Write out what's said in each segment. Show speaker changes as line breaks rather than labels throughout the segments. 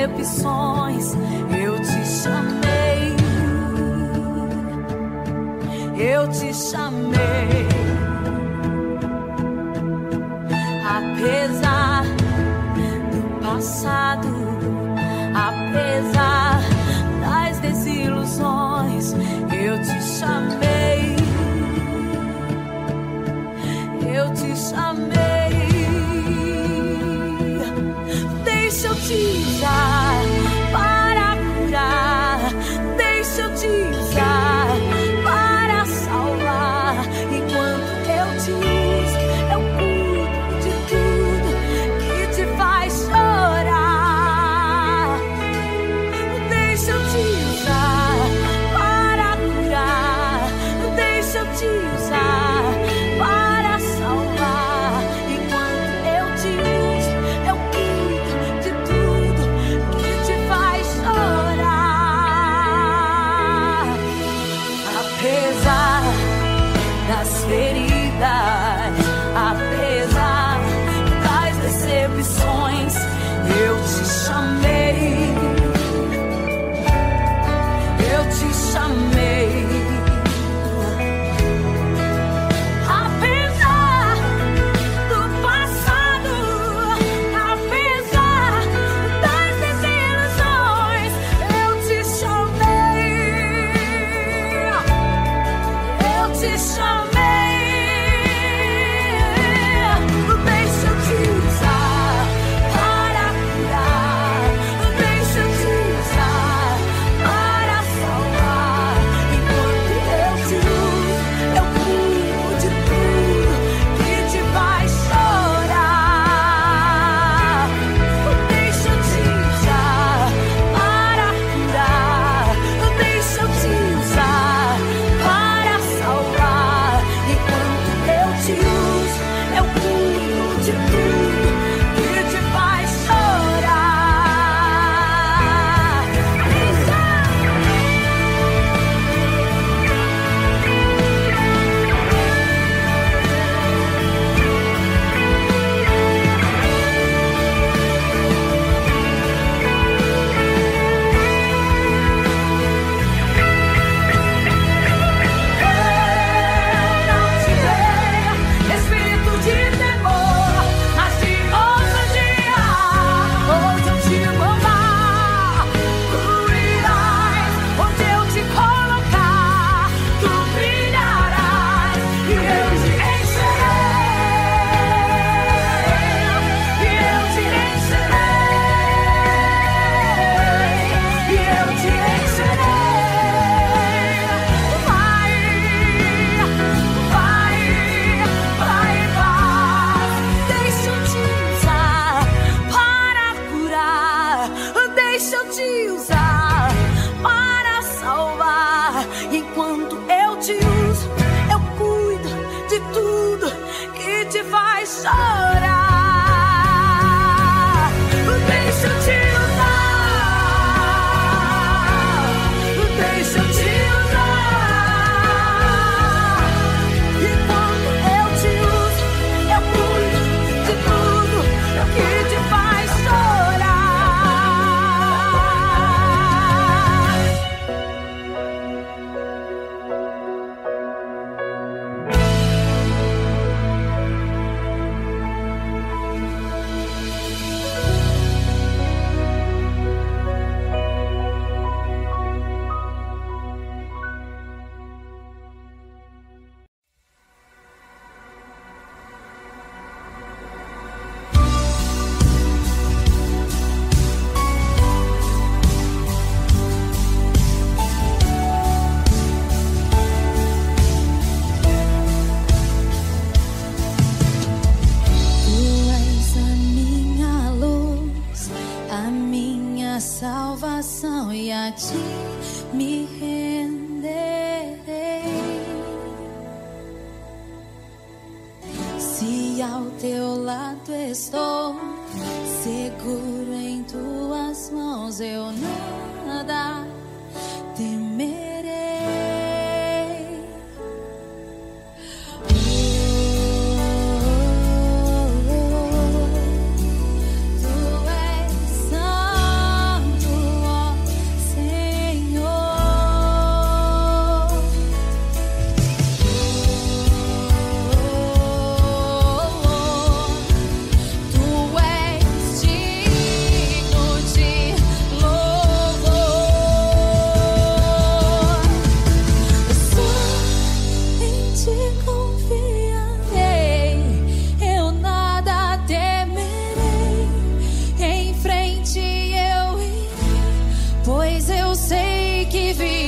decepções, eu te chamei, eu te chamei. Apesar do passado, apesar das desilusões, eu te chamei, eu te chamei. Deixa eu te usar para curar, deixa eu te usar para salvar. Enquanto eu te uso, eu cuido de tudo que te faz chorar. Deixa eu te usar para curar, deixa eu te usar para salvar. Enquanto eu te uso, eu cuido de tudo que te faz chorar. Apesar das feridas, apesar das decepções, eu te chamei, eu te chamei. Apesar do passado, apesar das desilusões, eu te chamei, eu te chamei. Deixa eu te usar para curar, deixa eu te usar para salvar. Enquanto eu te uso, eu cuido de tudo que te faz chorar. Deixa eu te usar para curar, deixa eu te usar para salvar. Enquanto eu te uso, eu cuido de tudo que te faz chorar. Não te dei espírito de temor, mas de ousadia. Hoje eu te vou amar, fluirás onde eu te colocar. Tu brilharás e eu te encherei, e eu te encherei, e eu te encherei. Vai, deixa eu te usar para curar, deixa eu te usar para salvar. Enquanto eu te uso, eu cuido de tudo que te faz chorar. Deixa eu te usar, deixa eu te usar. Enquanto eu te uso, eu cuido de tudo que te faz chorar. Tu és a minha luz, a minha salvação, e a ti me renderei. Se ao teu lado estou, seguro em tuas mãos, eu nada temerei. Tu és santo.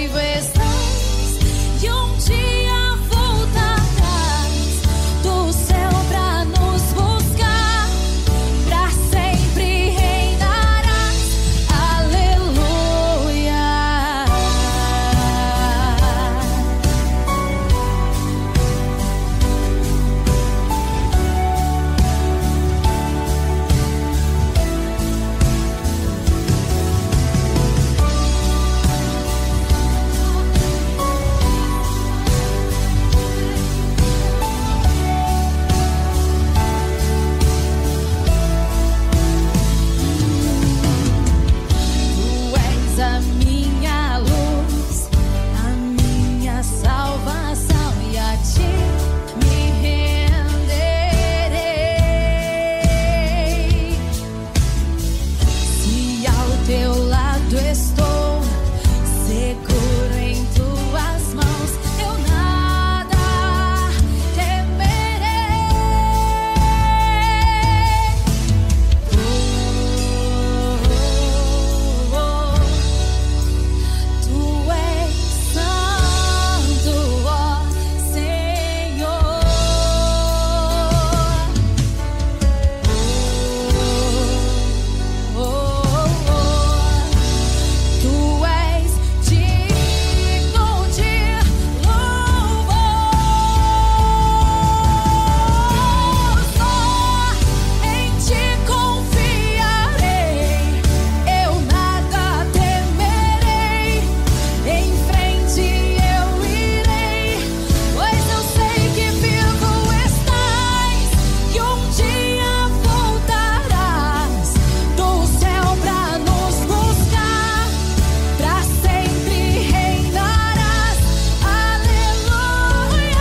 vivo estás e um dia voltarás do céu pra nos buscar, pra sempre reinarás. Aleluia. Tu és a minha luz, a minha salvação, e a ti me renderei. Se ao teu lado estou, seguro em tuas mãos, eu nada temerei. Tu és santo, ó Senhor. Tu és digno de louvor. Só em ti confiarei, eu nada temerei. Em frente eu irei, pois eu sei que vivo estás e um dia voltarás do céu pra nos buscar, pra sempre reinarás. Aleluia.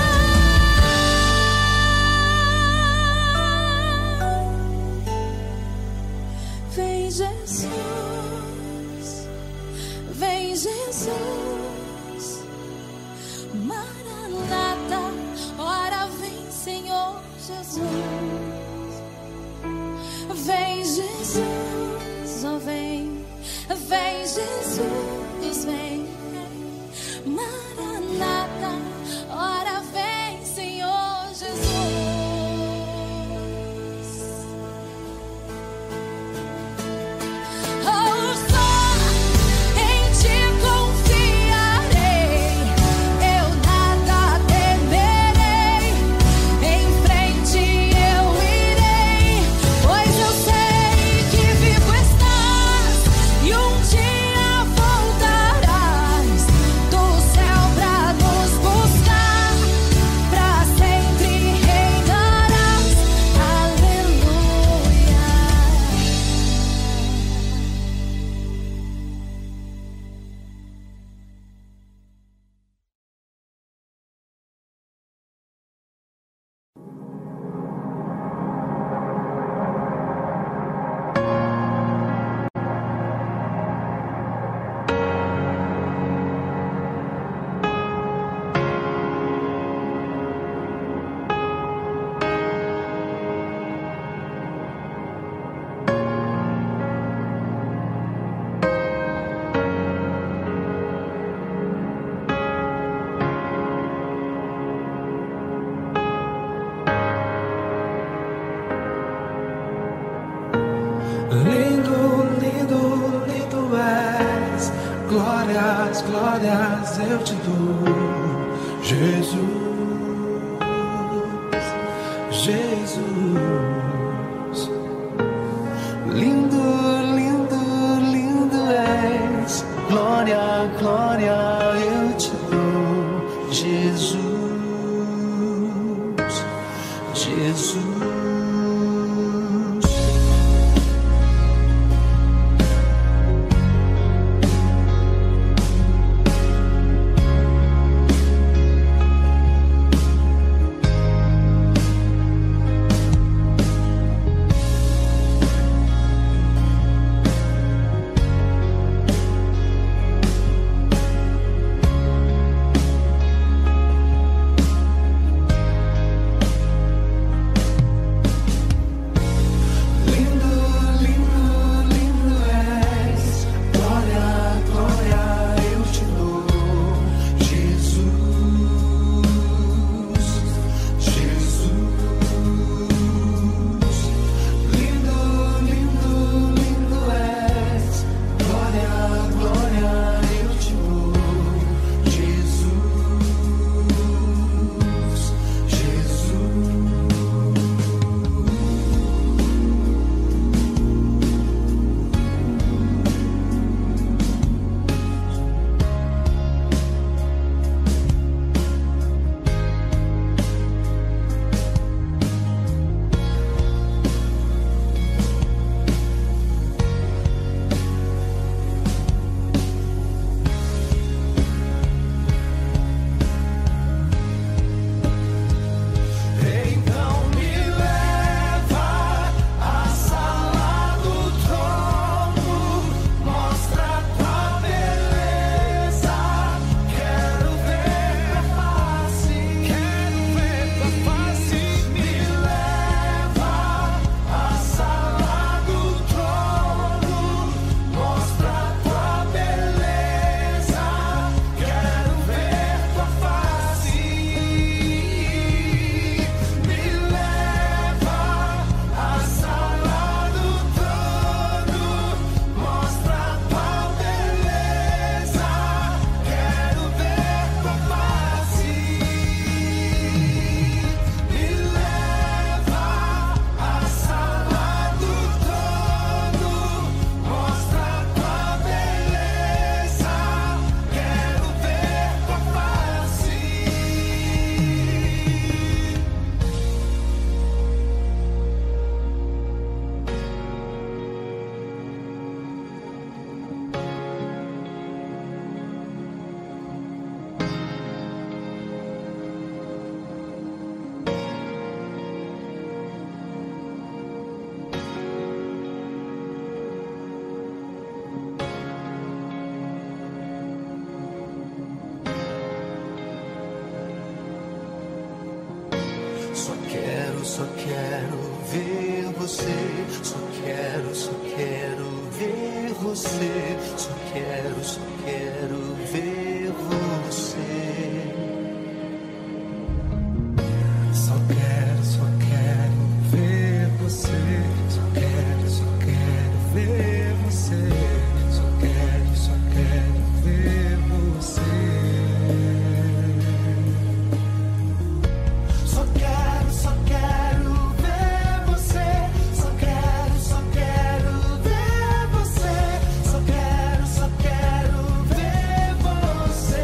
Vem Jesus, vem Jesus, Maranata, ora vem Senhor Jesus. Vem Jesus, oh vem, vem Jesus, vem, Maranata, ora vem Senhor Jesus. Oh, só em ti confiarei, eu nada temerei. Em frente eu irei, pois eu sei que vivo estás e um dia voltarás do céu pra nos buscar, pra sempre reinarás. Aleluia.
Lindo, lindo, lindo és, glórias, glórias eu te dou, Jesus, Jesus. Lindo, lindo, lindo és, glória, glória eu te dou, Jesus, Jesus. Só quero ver você. Só quero ver você. Só quero ver você. Só quero ver você. Só quero ver você. Só quero ver você. Só quero ver você. Só quero ver você. Só quero ver você.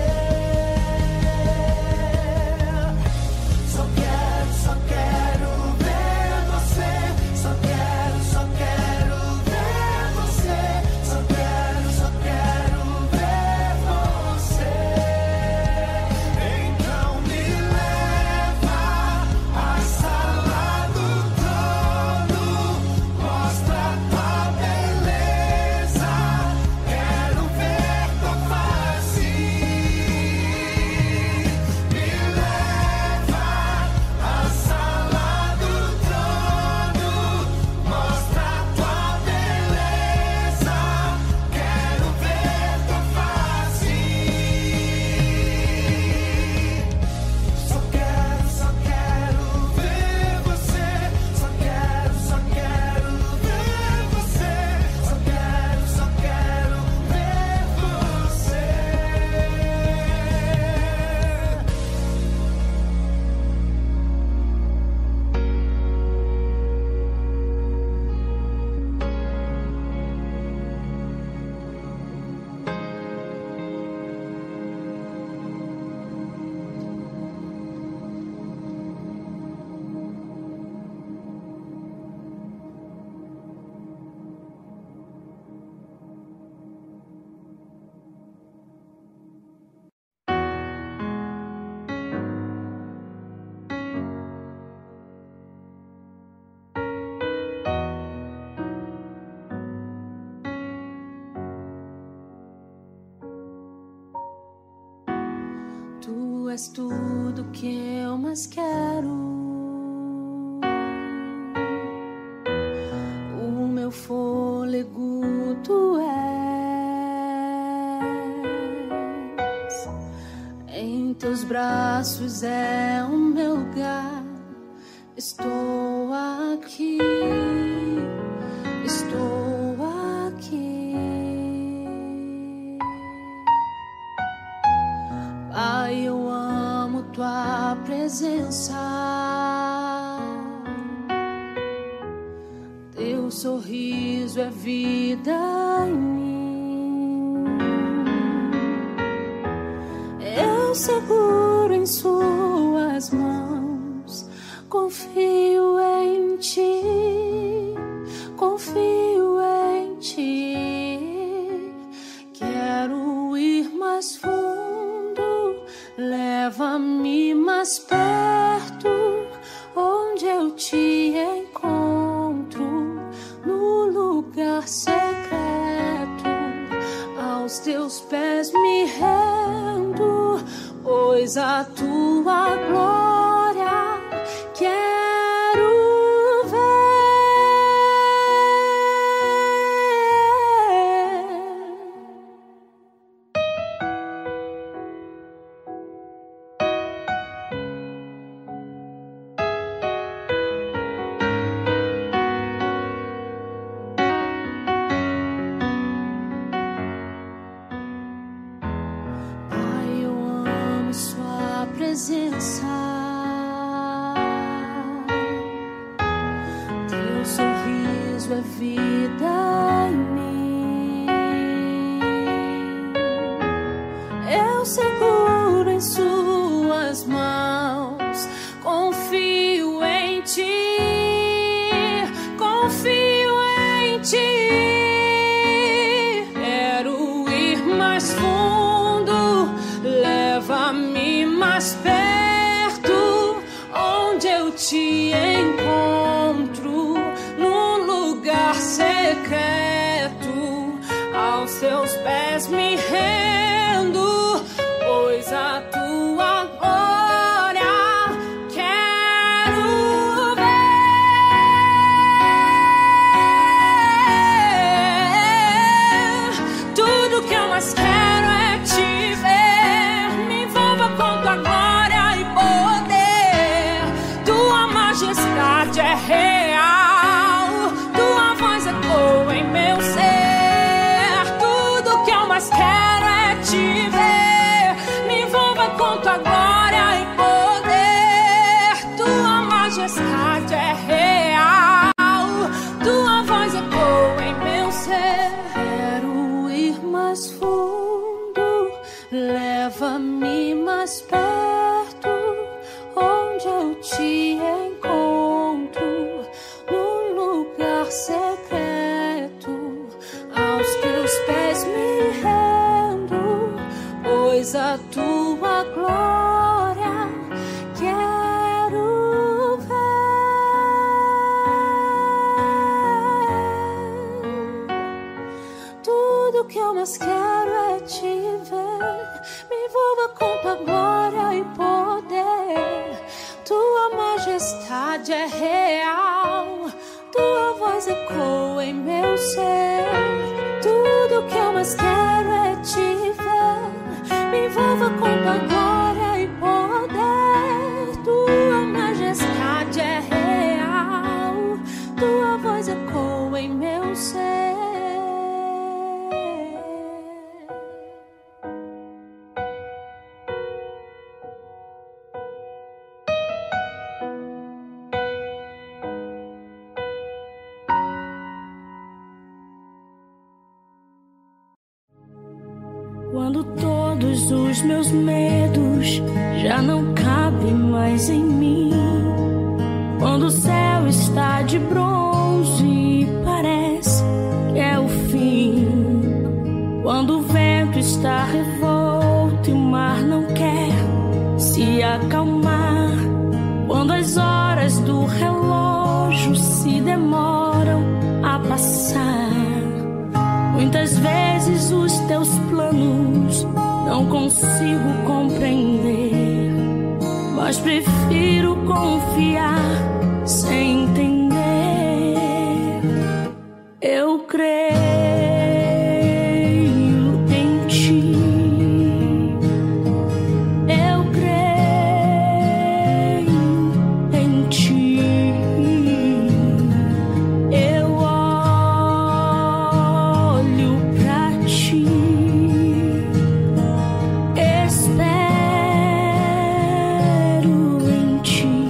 Só quero ver você. Só quero ver você. Só quero ver você. Então me leva à sala do trono, mostra tua beleza. Quero ver tua face. Me leva à sala do trono, mostra tua beleza. Quero ver tua face. Só quero ver você. Só quero ver você. Só quero ver você.
Tu és tudo que eu mais quero. O meu fôlego tu és. Em teus braços é o meu lugar. Estou aqui. Estou aqui. Pai, eu amo tua presença. Teu sorriso é vida em mim. Eu seguro em suas mãos. Confio em ti. Confio em ti. Quero ir mais fundo. Leva-me mais perto, onde eu te encontro, no lugar secreto. Aos teus pés me rendo, pois a tua glória quero ver. Presença, teu sorriso é vida em mim. Eu seguro em suas mãos, confio em ti, confio em ti. Quero ir mais fundo, leva-me mais perto, onde eu te encontro, num lugar secreto. Aos teus pés me rendo, pois Leva-me mais perto, onde eu te encontro, num lugar secreto. Aos teus pés me rendo, pois a tua glória quero ver. Tudo que eu mais quero é te ver. Me envolva com tua glória e poder. Tua majestade é real, tua voz ecoa em meu ser. Tudo que eu mais quero é te ver. Me envolva com tua glória e poder. Tua majestade é real, tua voz ecoa em meu ser. Quando todos os meus medos já não cabem mais em mim, quando o céu está de bronze e parece que é o fim, quando o vento está revolto e o mar não quer se acalmar, quando as horas do relógio se demoram a passar, muitas vezes os teus planos não consigo compreender, mas prefiro confiar sem entender. Eu creio em ti, eu creio em ti. Eu olho pra ti, espero em ti.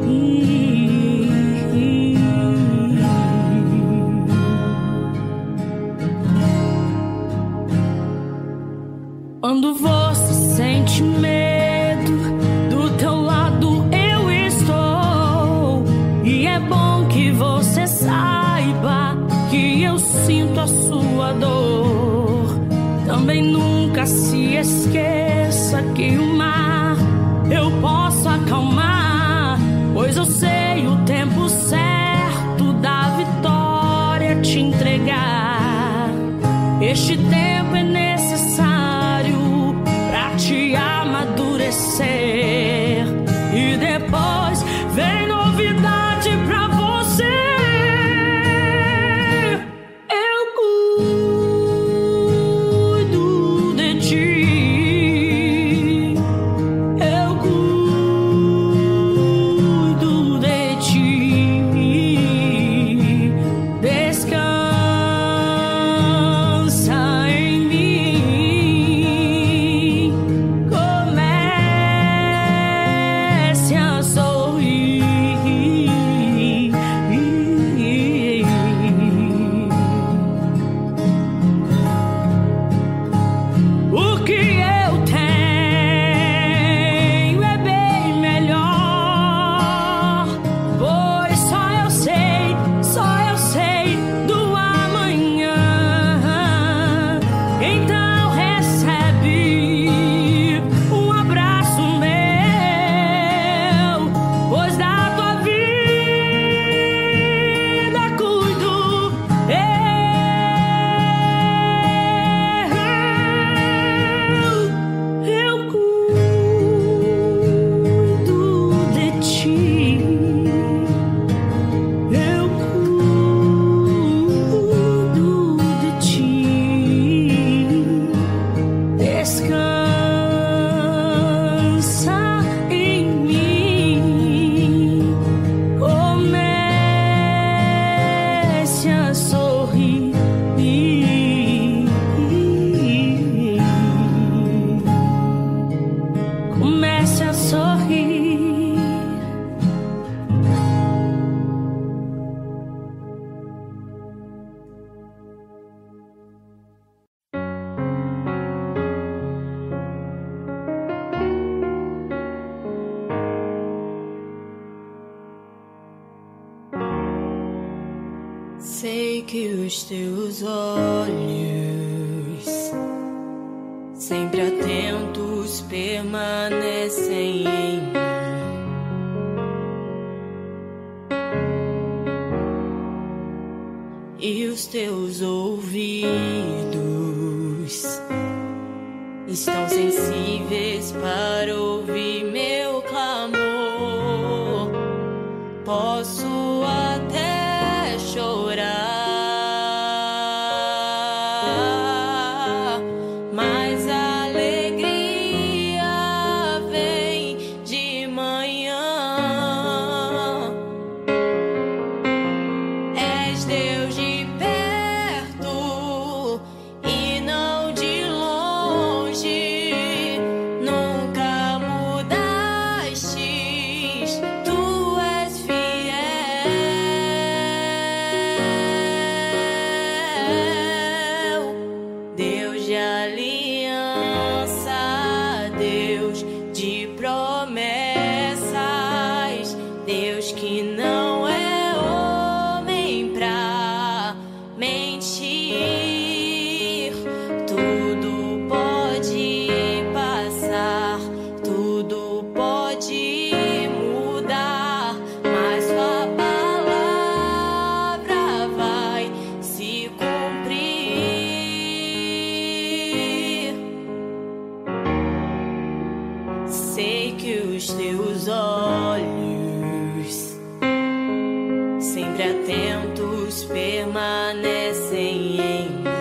Quando você sente medo, do teu lado eu estou. E é bom que você saiba que eu sinto a sua dor. Também nunca se esqueça que o mar eu posso acalmar, pois eu sei o tempo certo da vitória te entregar. Este tempo é necessário pra te amadurecer, e depois vem novidade pra você. Eu cuido de ti, eu cuido de ti. Descansa em mim, comece Sei que os teus olhos, sempre atentos, permanecem em mim. E os teus ouvidos estão sensíveis para ouvir meu clamor. Posso até chorar, mas a alegria vem de manhã. És Deus de perto e não de longe, nunca mudastes, tu és fiel. Deus de aliança, Deus de promessas, Deus que não é homem pra mentir. Tudo pode passar, tudo pode mudar, mas sua palavra vai se cumprir. Sei que os teus olhos, sempre atentos, permanecem em mim.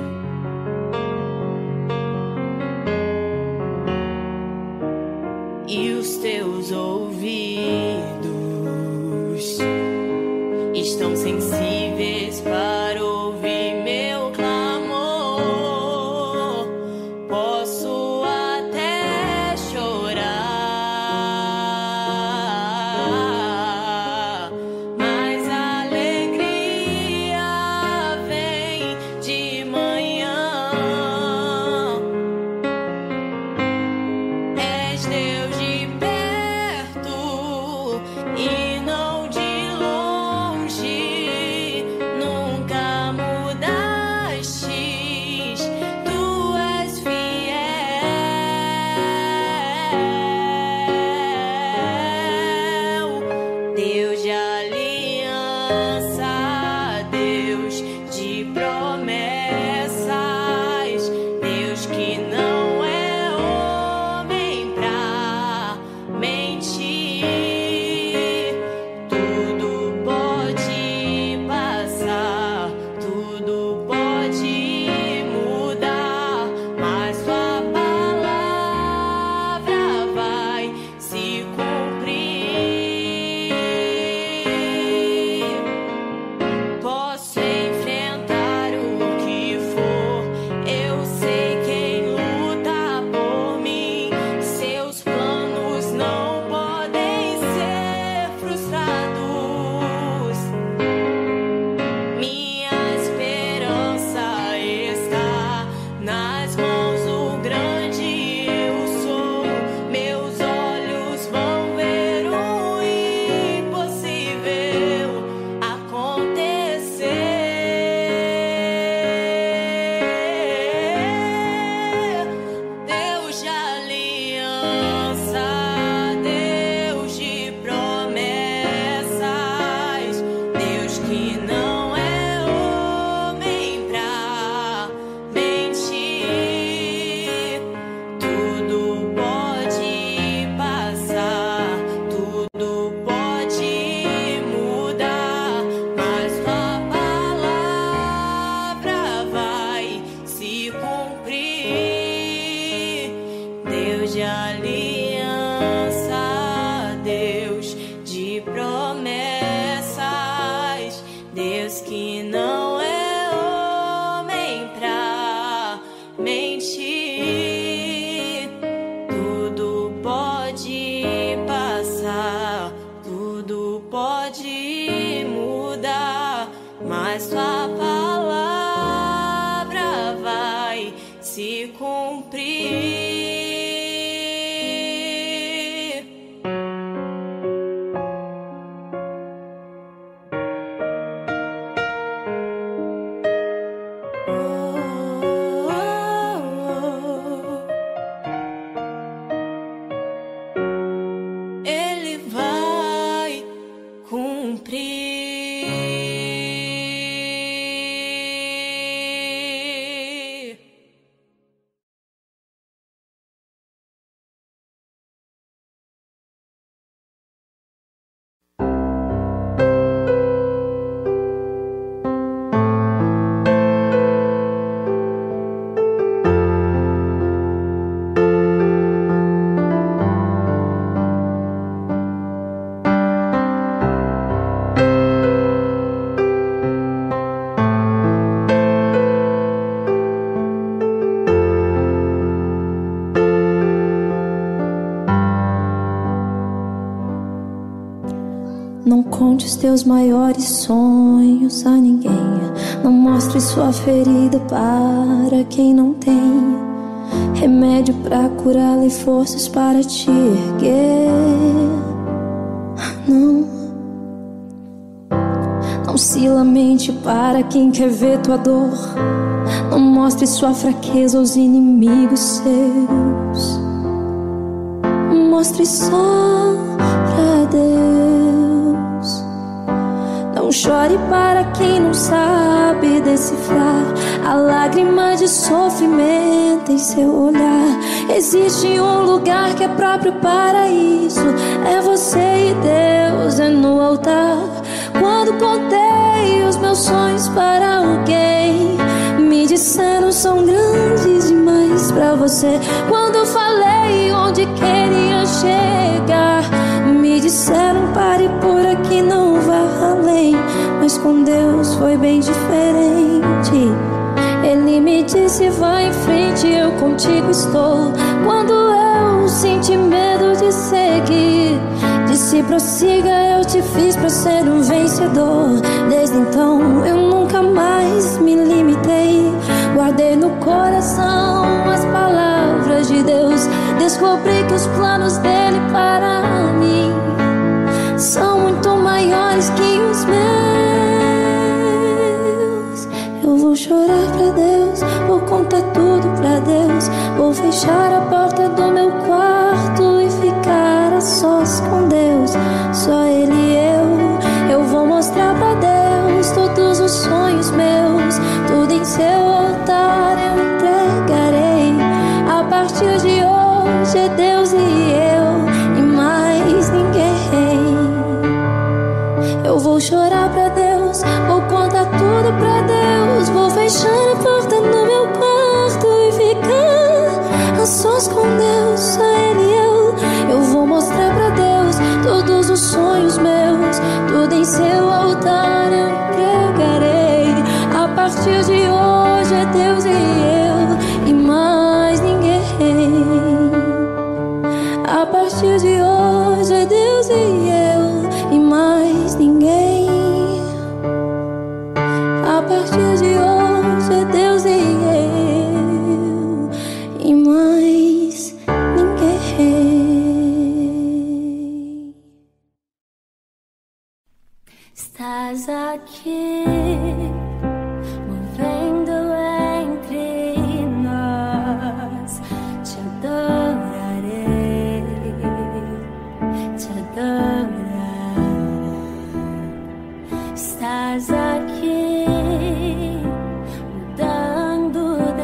E os teus ouvidos estão sensíveis para ouvir meu clamor. Posso até chorar, mas a alegria vem de manhã. És Deus de perto e não de longe, nunca mudastes, tu és fiel. Deus de aliança, Deus de promessas, Deus que não é homem pra mentir. Tudo pode passar, tudo pode mudar, mas sua palavra vai se cumprir. Posso enfrentar o que for, eu sei quem luta por mim. Seus planos não podem ser frustrados. Minha esperança está nas mãos do grande eu sou. Meus olhos vão ver o impossível acontecer. Deus de aliança, Deus de promessas, Deus que não é homem pra mentir. Tudo pode passar, tudo pode mudar, mas sua palavra vai se cumprir. Deus de aliança, Deus de promessas, Deus que não é homem pra mentir. Tudo pode passar, tudo pode mudar, mas sua palavra vai se cumprir.
Não conte os teus maiores sonhos a ninguém. Não mostre sua ferida para quem não tem remédio pra curá-la e forças para te erguer. Não se lamente para quem quer ver tua dor. Não mostre sua fraqueza aos inimigos seus. Mostre só pra Deus. Não chore para quem não sabe decifrar a lágrima de sofrimento em seu olhar. Existe um lugar que é próprio para isso. É você e Deus, é no altar. Quando contei os meus sonhos para alguém, me disseram são grandes demais pra você. Quando falei onde queria chegar, me disseram pare por aqui, não vá além. Mas com Deus foi bem diferente. Ele me disse vai em frente, eu contigo estou. Quando eu senti medo de seguir, disse prossiga, eu te fiz pra ser um vencedor. Desde então eu nunca mais me limitei. Guardei no coração as palavras de Deus. Descobri que os planos dele para mim são muito maiores que os meus. Eu vou chorar pra Deus, vou contar tudo pra Deus. Vou fechar a porta do meu quarto e ficar a sós com Deus. Só Ele e eu vou mostrar pra Deus todos os sonhos meus. Tudo em seu altar eu entregarei. A partir de hoje é Deus e eu e mais ninguém. Eu vou chorar pra Deus, vou contar tudo pra Deus. Vou fechar a porta no meu quarto e ficar a sós com Deus. Só Ele e eu vou mostrar pra Deus todos os sonhos meus. Tudo em seu altar eu entregarei. A partir de hoje é Deus e eu e mais ninguém. A partir de hoje é Deus e eu e mais ninguém. A partir de hoje é Deus e eu e mais ninguém.
Estás aqui, movendo entre nós. Te adorarei, te adorarei. Estás aqui, mudando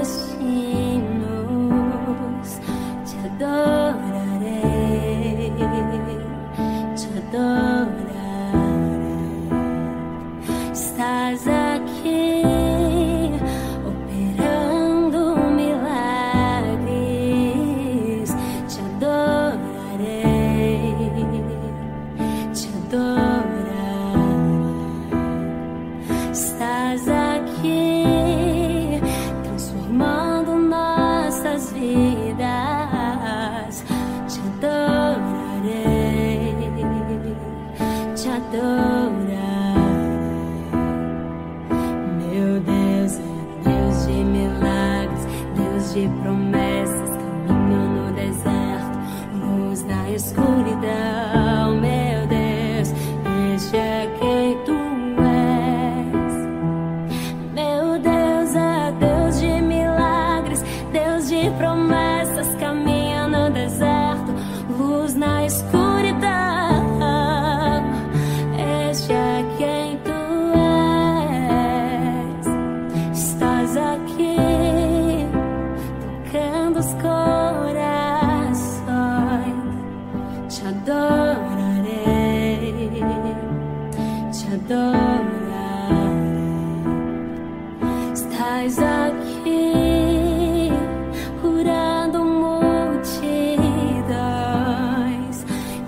destinos. Te adorarei, te adorarei. Estás aqui, operando milagres. Te adorarei, te adorarei. Estás aqui, transformando nossas vidas. Te adorarei, te adorarei. Meu Deus é Deus de milagres, Deus de promessas, caminho no deserto, luz na escuridão. Meu Deus, este é quem tu és. Meu Deus é Deus de milagres, Deus de promessas, caminho no deserto, luz na escuridão. Este é quem tu és. Estás aqui, tocando os corações. Te adorarei, te adorarei. Estás aqui, curando multidões.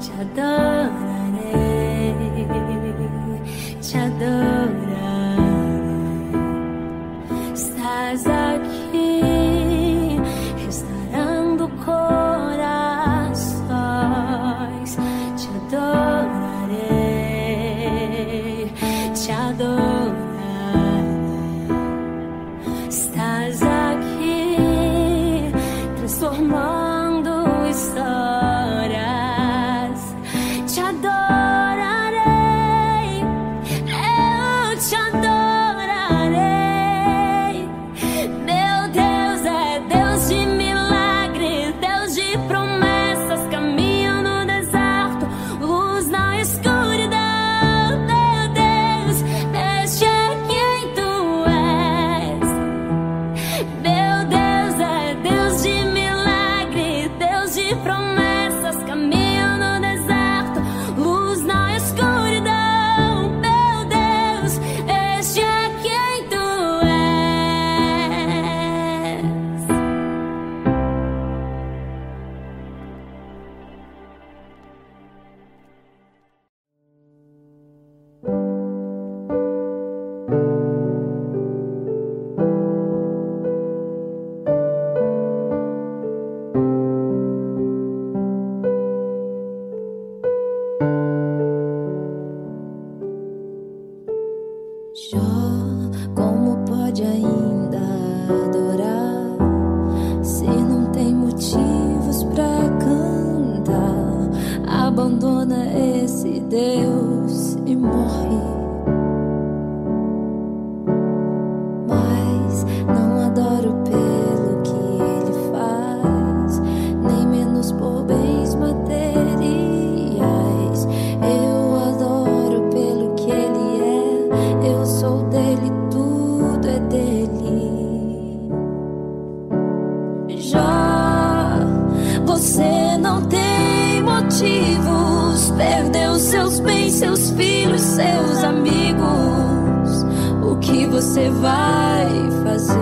abandona esse Deus e morre. Mas não adoro pelo que ele faz, nem menos por bens materiais. Eu adoro pelo que ele é, eu sou dele, tudo é dele. Já você não tem motivos, perdeu seus bens, seus filhos, seus amigos. O que você vai fazer?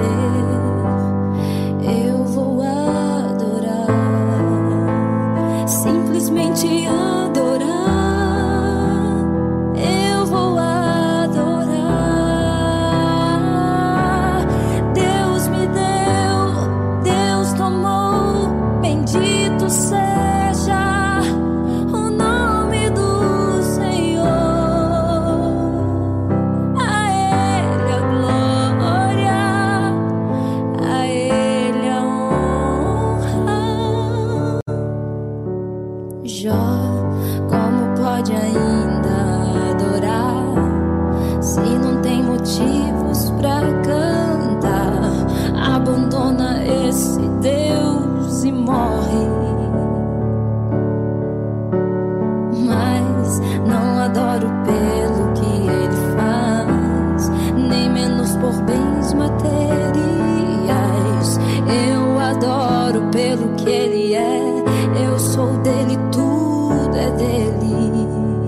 Eu vou adorar, simplesmente adorar. Eu vou adorar. Deus me deu, Deus tomou, bendito seja o nome do Senhor. A Ele a glória, a Ele a honra. Jó, como pode ainda adorar se não tem motivos pra cantar? Abandona esse Deus e morre. Mas não adoro pelo que ele faz, nem menos por bens materiais. Eu adoro pelo que ele é, eu sou dele, tudo é dele.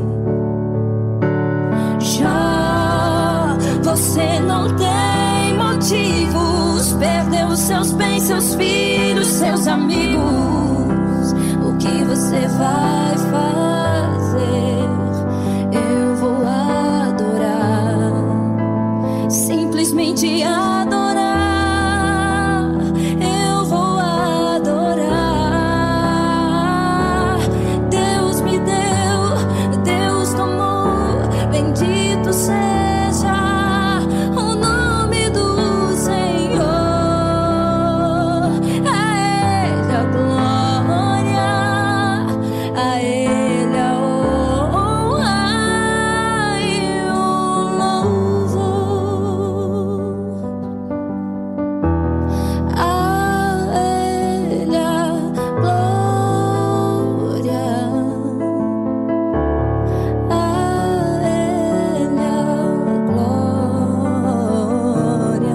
Já você não tem motivos, perdeu seus bens, seus filhos, seus amigos. O que você vai fazer? Eu vou adorar, simplesmente adorar. Eu vou adorar. Deus me deu, Deus tomou, bendito seja o nome do Senhor. A Ele a glória, a Ele a honra e o louvor. A Ele a glória, a Ele a glória,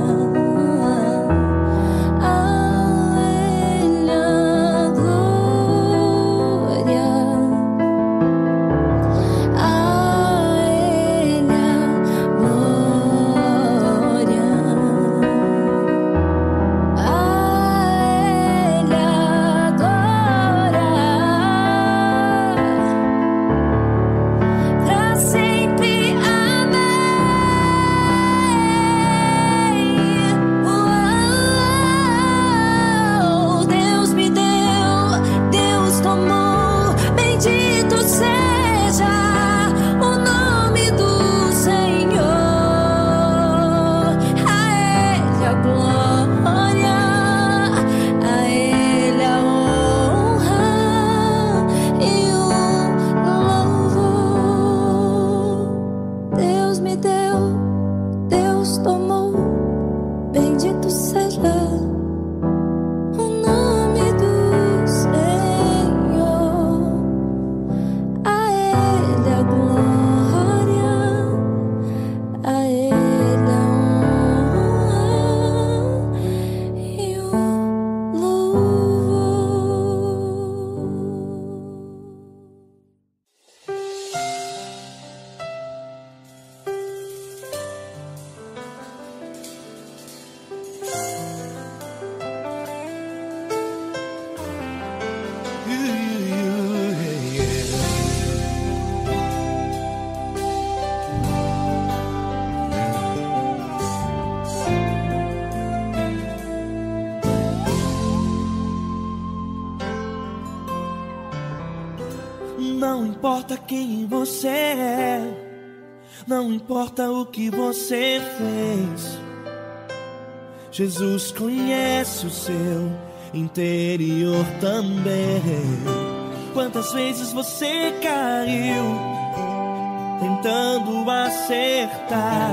a Ele a glória, a Ele a glória, a Ele adora pra sempre. Amém. Uau. Deus me deu, Deus tomou, bendito seja o nome do Senhor. A Ele a glória, a Ele a honra e o louvor. Deus me deu, Deus tomou, bendito seja o nome do Senhor. A Ele a glória, a Ele a honra e o
Não importa quem você é, não importa o que você fez, Jesus conhece o seu interior também. Quantas vezes você caiu tentando acertar,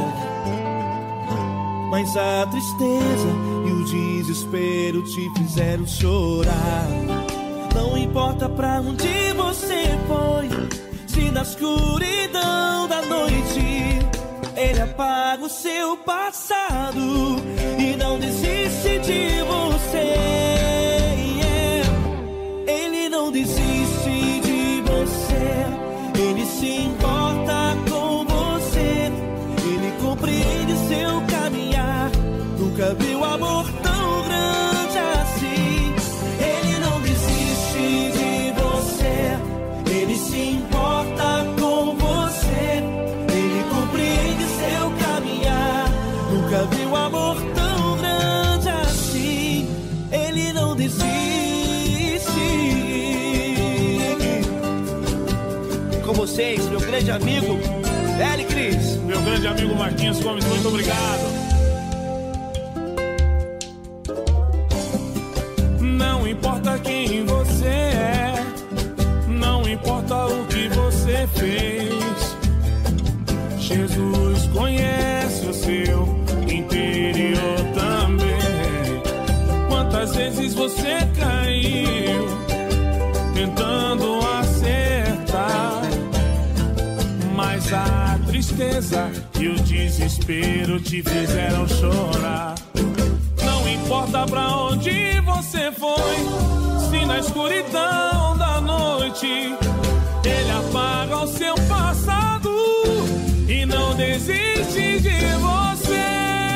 mas a tristeza e o desespero te fizeram chorar. Não importa pra onde você foi, se na escuridão da noite ele apaga o seu passado e não desiste de você. Ele não desiste de você, ele se importa com você, ele compreende seu caminhar. Nunca viu amor tão grande assim. Ele não desiste de você, ele se importa com você, ele compreende seu caminhar. Nunca viu amor tão grande assim. Ele não desiste. Com vocês, meu grande amigo L. Cris.
Meu grande amigo Marquinhos Gomes, muito obrigado. Não importa quem você é, não importa o que você fez, Jesus conhece o seu interior também. Quantas vezes você caiu tentando acertar, mas a tristeza e o desespero te fizeram chorar. Não importa pra onde você foi, se na escuridão da noite ele apaga o seu passado e não desiste de você.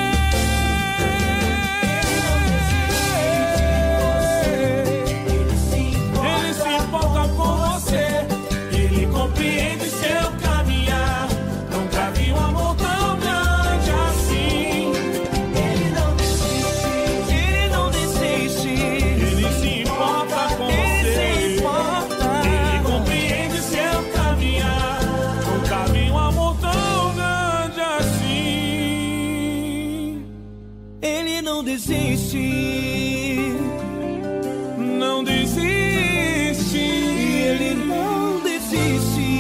Ele se importa com você, ele compreende seu caminhar. Nunca vi um amor tão grande assim.
Ele não desiste, ele não desiste.
Ele se importa com você, ele compreende seu caminhar. Nunca vi um amor tão grande assim.
Ele não desiste,
não desiste.
ele não desiste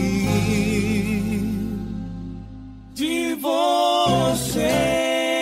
De você.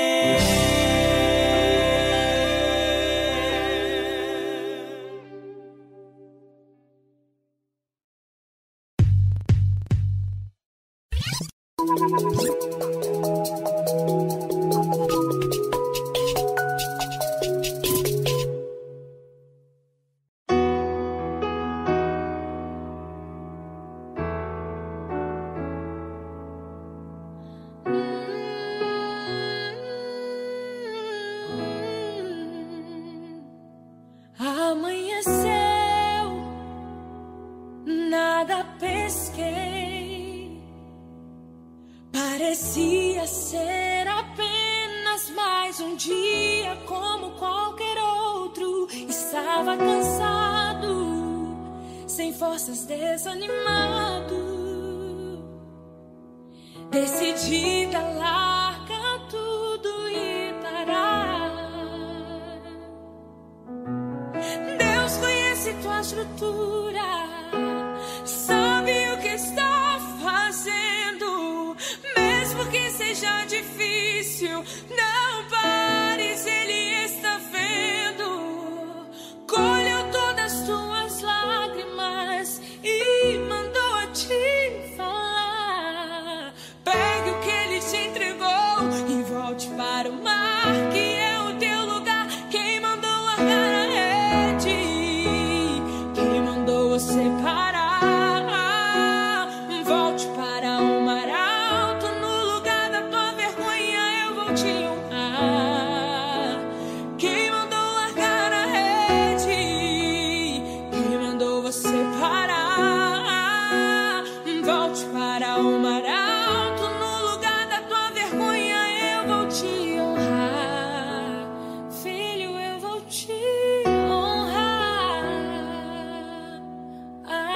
Amanheceu, nada pesquei. Parecia ser apenas mais um dia como qualquer outro. Estava cansado, sem forças, desanimado. Decidida, larga tudo e parar. Deus conhece tua estrutura, sabe o que está fazendo. Mesmo que seja difícil, não pares, Ele está vendo. Colheu todas as tuas lágrimas e mandou a te falar. Pegue o que Ele te entregou e volte para o mar, que é o teu lugar. Quem mandou largar a rede, quem mandou você parar, volte para o mar alto. No lugar da tua vergonha eu vou te honrar. Quem mandou largar a rede, quem mandou você parar, volte para o mar alto. No lugar da tua vergonha eu vou te honrar. Filho, eu vou te honrar.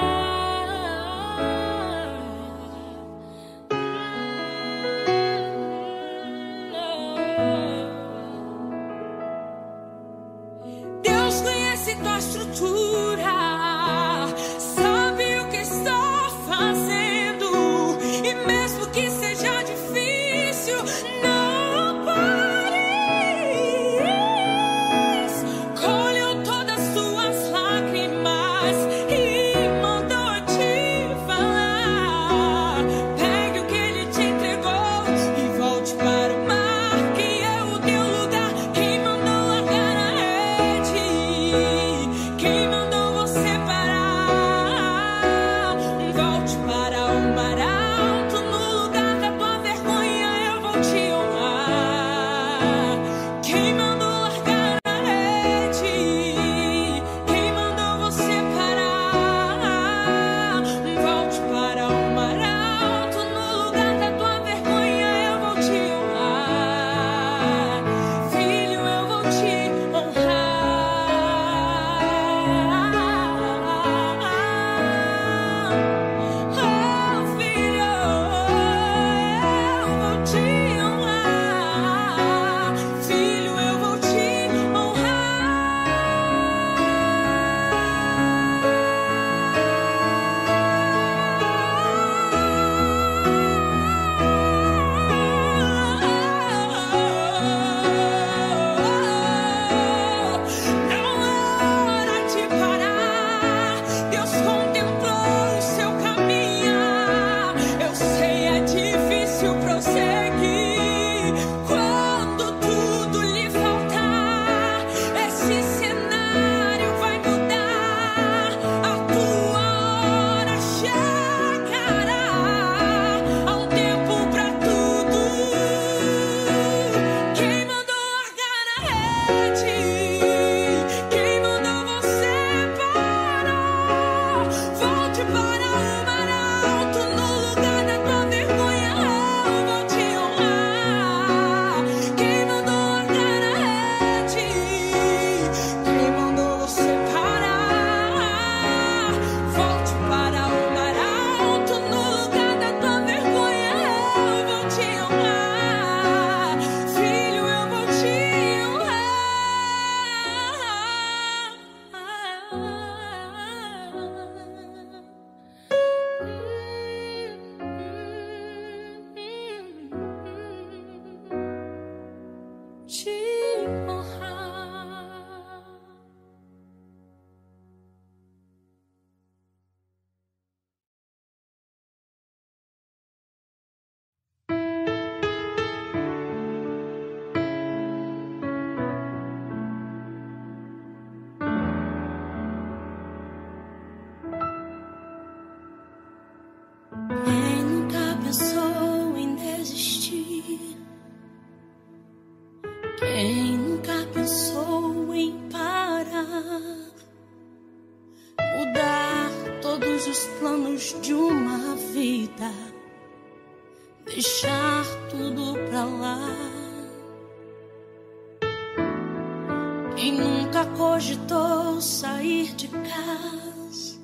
Quem nunca pensou em desistir? Quem nunca pensou em parar? Mudar todos os planos de uma vida, deixar tudo pra lá. Quem nunca cogitou sair de casa,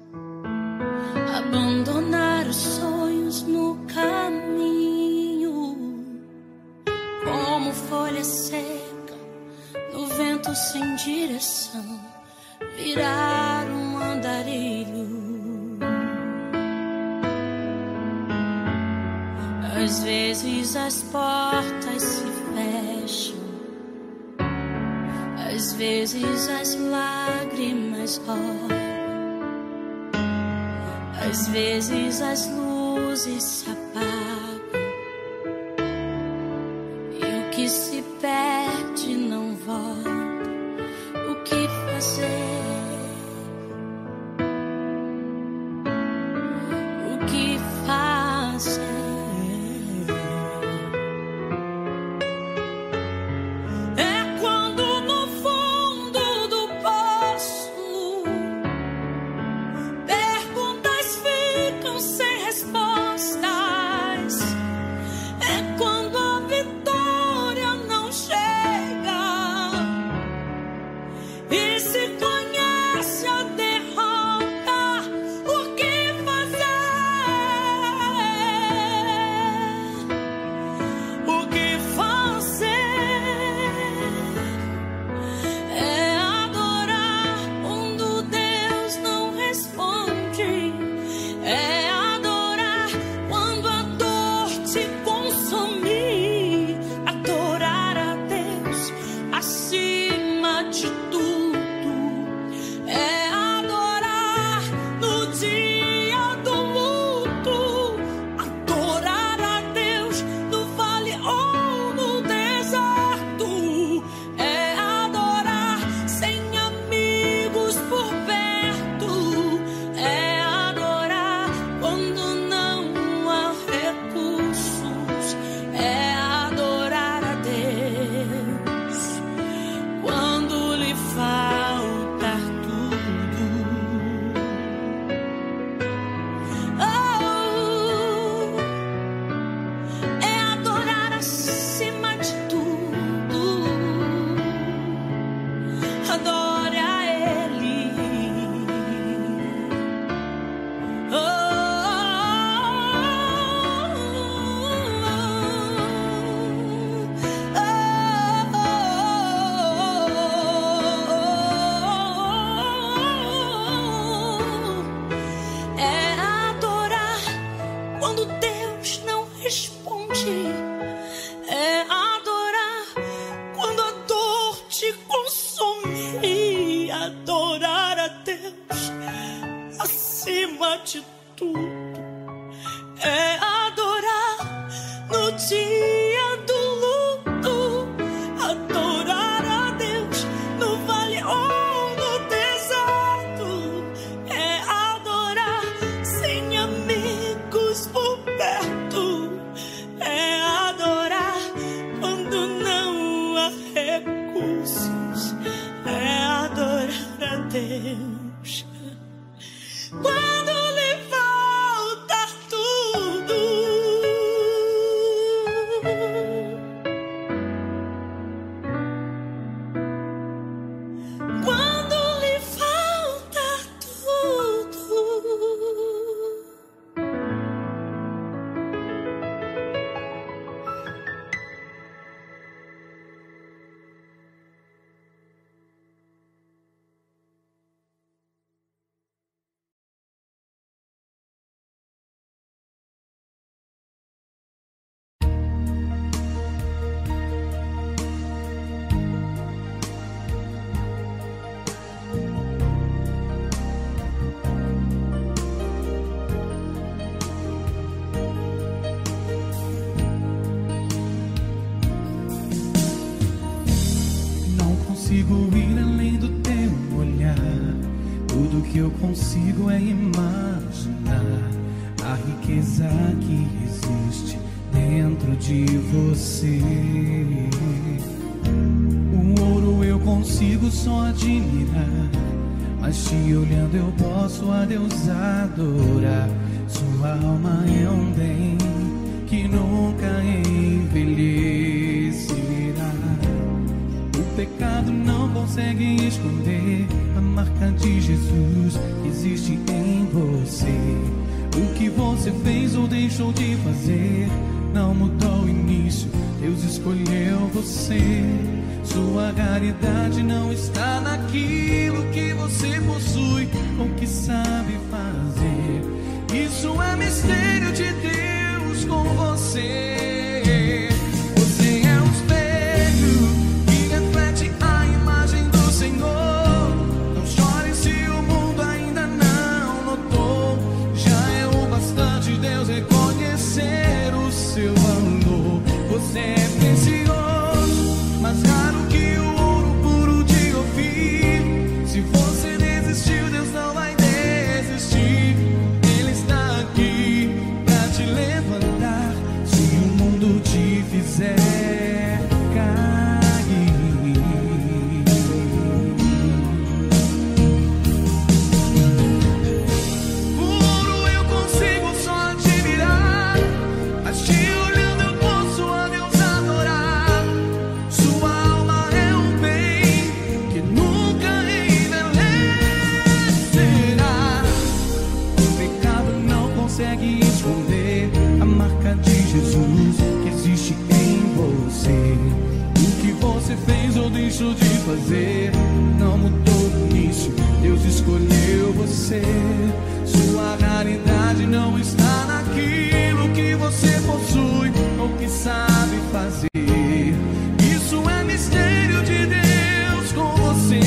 abandonar os sonhos no caminho, como folha seca no vento sem direção, virar um andarilho. Às vezes as portas se fecham, às vezes as lágrimas rolam, às vezes as luzes se apagam e o que se perde não volta. O que fazer? O que fazer? É quando no fundo do poço perguntas ficam sem respostas. É quando a vitória não chega e se conhece a derrota. O que fazer? O que fazer? É adorar quando Deus não responde. É adorar quando a dor te consumir. Adorar a Deus acima de tudo. É adorar no dia do luto. Adorar a Deus no vale ou no deserto. É adorar sem amigos por perto. É adorar quando não há recursos. É adorar a Deus quando lhe faltar tudo. Oh, é adorar acima de tudo. Adore a Ele. É adorar quando Deus não responde. É adorar quando a dor te consome. Adorar a Deus acima de tudo. É adorar no dia do luto. Adorar a Deus no vale ou no deserto. É adorar sem amigos por perto. É adorar quando não há recursos. É adorar a Deus quando
consigo é imaginar a riqueza que existe dentro de você. O ouro eu consigo só admirar, mas te olhando eu posso a Deus adorar. Sua alma é um bem que nunca envelhecerá. O pecado não consegue esconder a marca de Jesus que existe em você. O que você fez ou deixou de fazer não mudou o início, Deus escolheu você. Sua caridade não está naquilo que você possui ou que sabe fazer. Isso é mistério de Deus com você. Você é um espelho que reflete a imagem do Senhor. Não chore se o mundo ainda não notou. Já é o bastante Deus reconhecer o seu valor. Você é precioso, mais raro que o ouro puro de Ofir. Se você desistiu, Deus não vai desistir. Ele está aqui pra te levantar se o mundo te fizer cair. O ouro eu consigo só admirar, mas te olhando eu posso a Deus adorar. Sua alma é um bem que nunca envelhecerá. O pecado não consegue esconder a marca de Jesus que existe em você. O que você fez ou deixou de fazer não mudou o início, Deus escolheu você. Sua raridade não está naquilo que você possui ou que sabe fazer. Isso é mistério de Deus com você.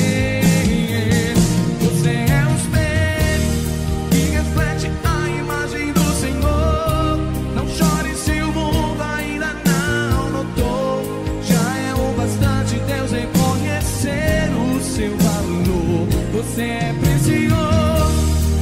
Você é um espelho que reflete a imagem do Senhor. Não chore se o mundo ainda não notou. Já é o bastante Deus reconhecer o seu valor. Você é precioso,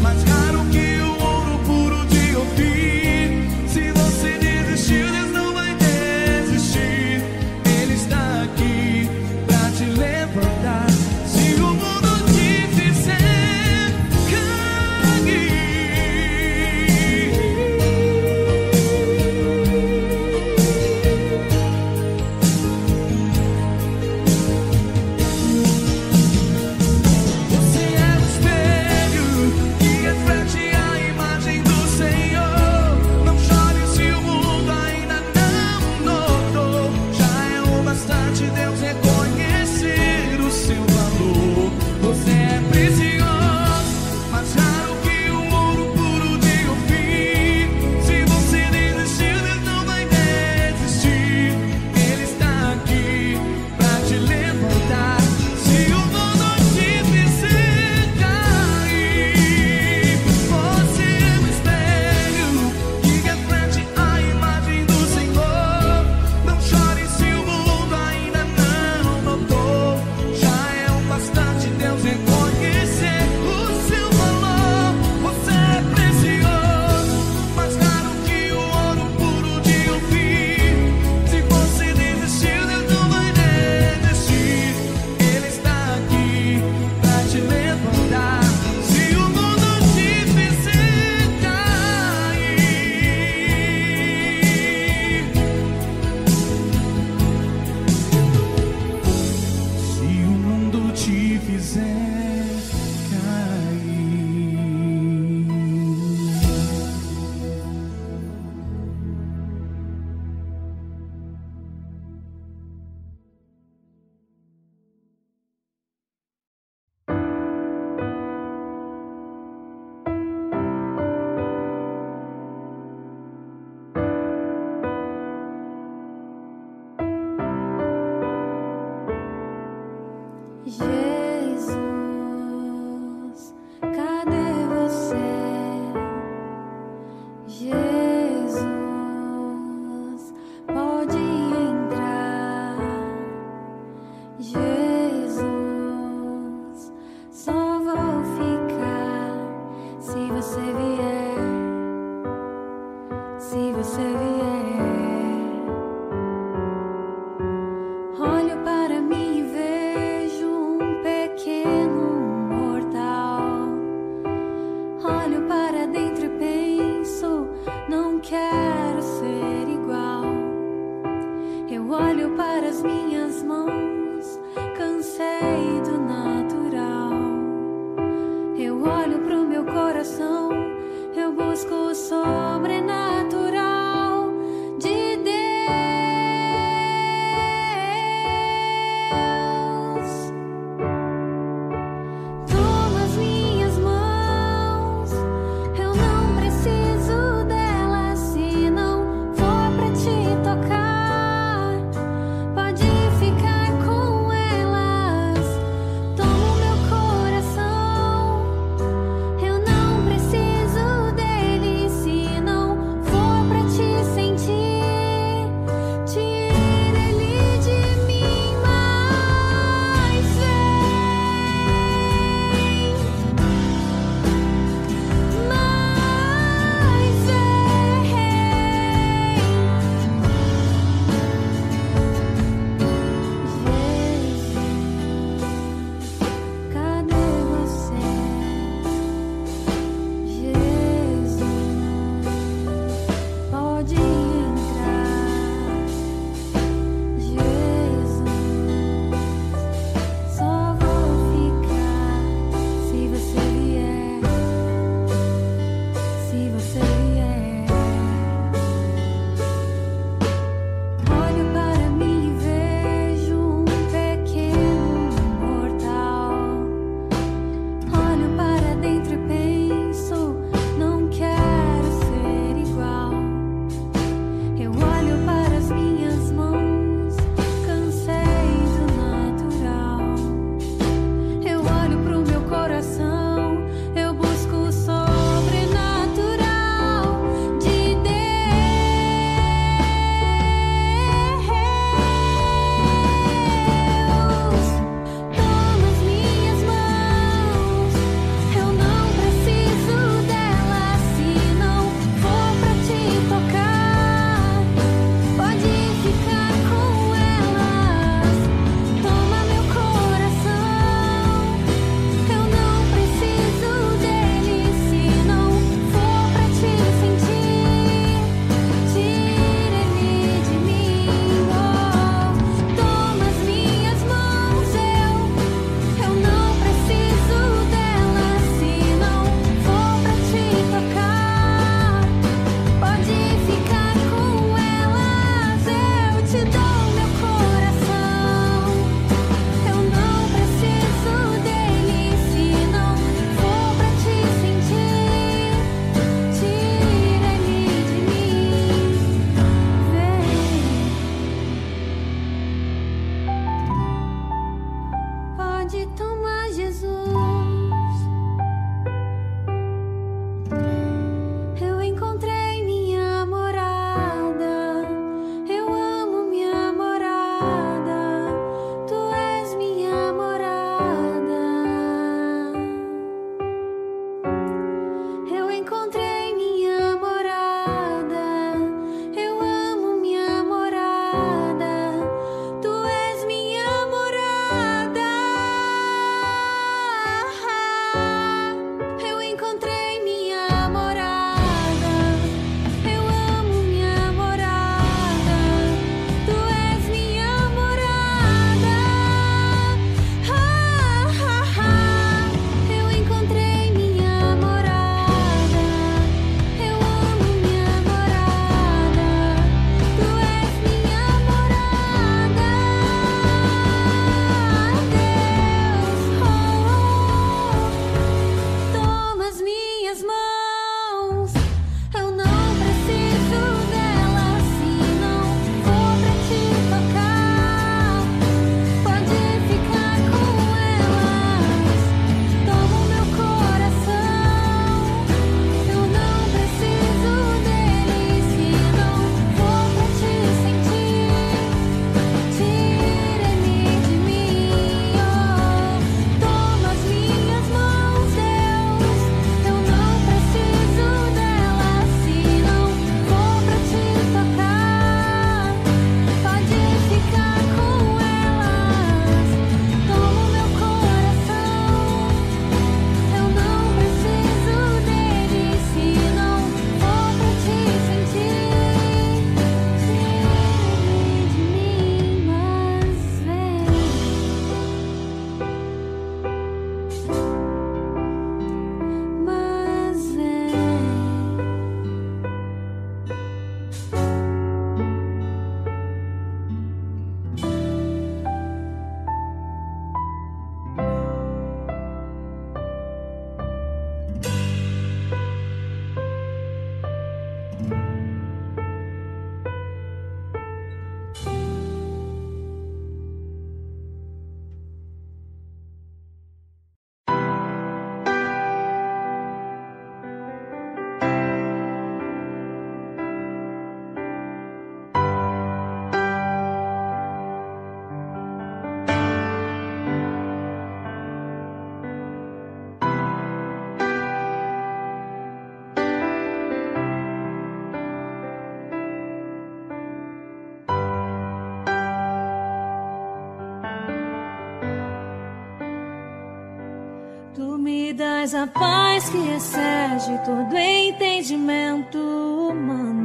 dás a paz que excede todo entendimento humano.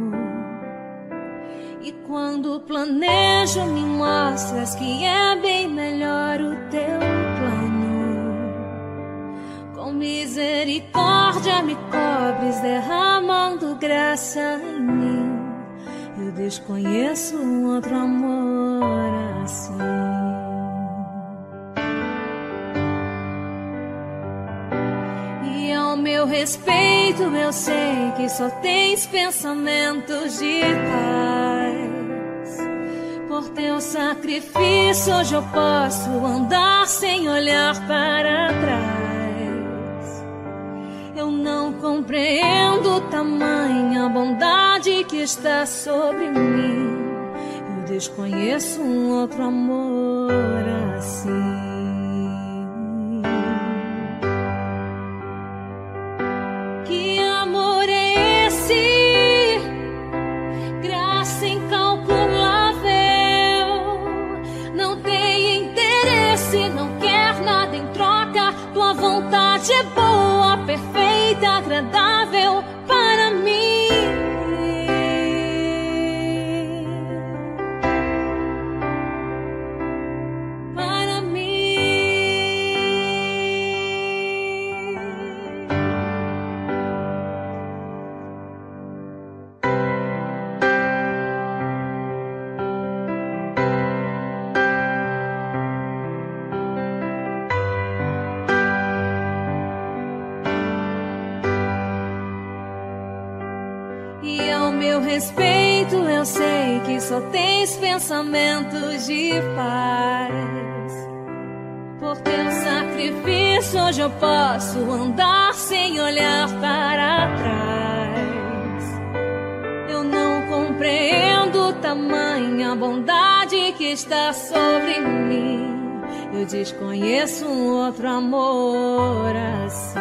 E quando planejo, me mostras que é bem melhor o teu plano. Com misericórdia me cobres, derramando graça em mim. Eu desconheço um outro amor assim. E ao meu respeito eu sei que só tens pensamentos de paz. Por teu sacrifício hoje eu posso andar sem olhar para trás. Eu não compreendo tamanha bondade que está sobre mim. Eu desconheço um outro amor assim. Que amor é esse? Graça incalculável. Não tem interesse, não quer nada em troca. Tua vontade é boa, perfeita, agradável para mim. Para mim. E ao meu respeito eu sei que só tens pensamentos de paz. Por teu sacrifício hoje eu posso andar sem olhar para trás. Eu não compreendo tamanha bondade que está sobre mim. Eu desconheço um outro amor assim.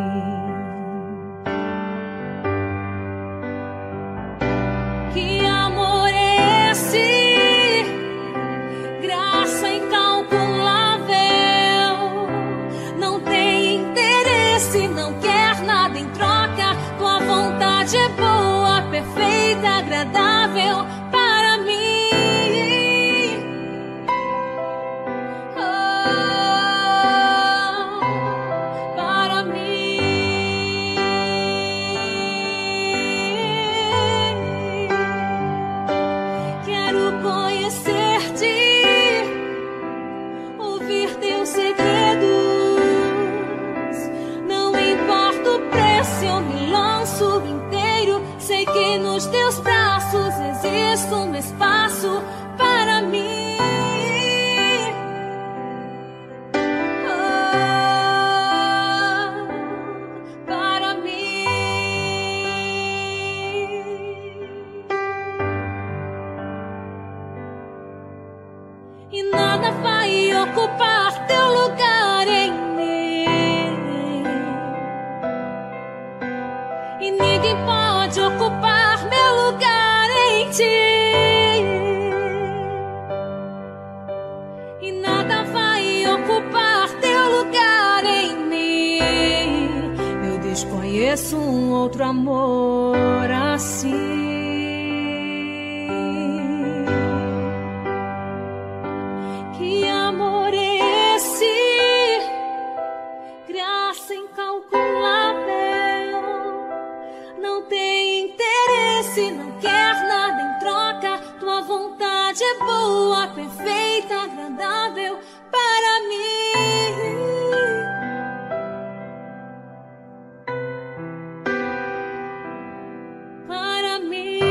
Que amor é esse? Graça incalculável. Não tem interesse, não quer nada em troca. Tua vontade é boa, perfeita, agradável para mim. Oh, para mim. Quero conhecer-te, ouvir teus segredos. Não importa o preço, eu me lanço inteiro. Sei que nos teus braços existe um espaço para mim. Oh, para mim. E nada vai ocupar teu lugar em mim. E ninguém pode ocupar meu lugar em ti. E nada vai ocupar teu lugar em mim. Eu desconheço um outro amor assim. Que amor é esse? Graça incalculável. Não tem interesse, não quer nada em troca. Tua vontade é boa, perfeita, agradável para mim. Para mim.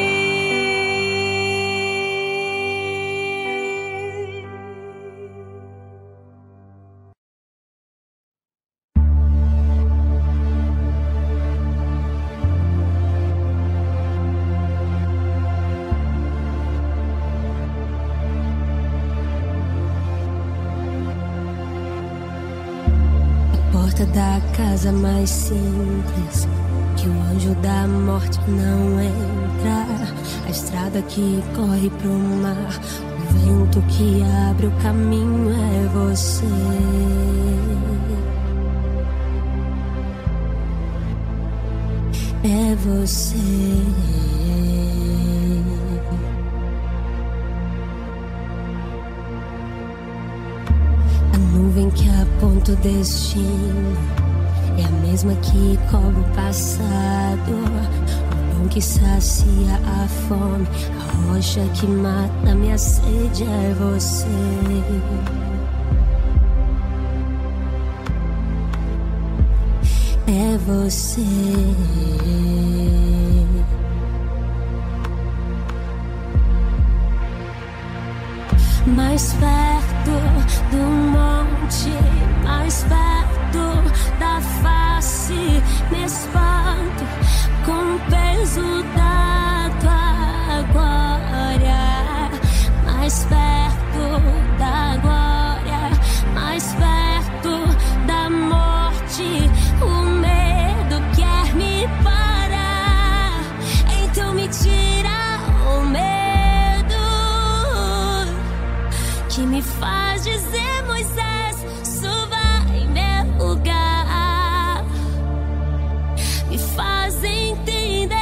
Porta da casa mais simples, que o anjo da morte não entra. A estrada que corre pro mar, o vento que abre o caminho é você. É você. A nuvem que aponta o destino é a mesma que cobre o passado. O pão que sacia a fome, a rocha que mata minha sede é você. É você. Mais perto do monte, mais perto da face, me espanto com o peso da tua glória. Mais perto da glória, mais perto da morte, o medo quer me parar. Então me tira o medo que me faz dizer: Moisés, suba em meu lugar. Me faz entender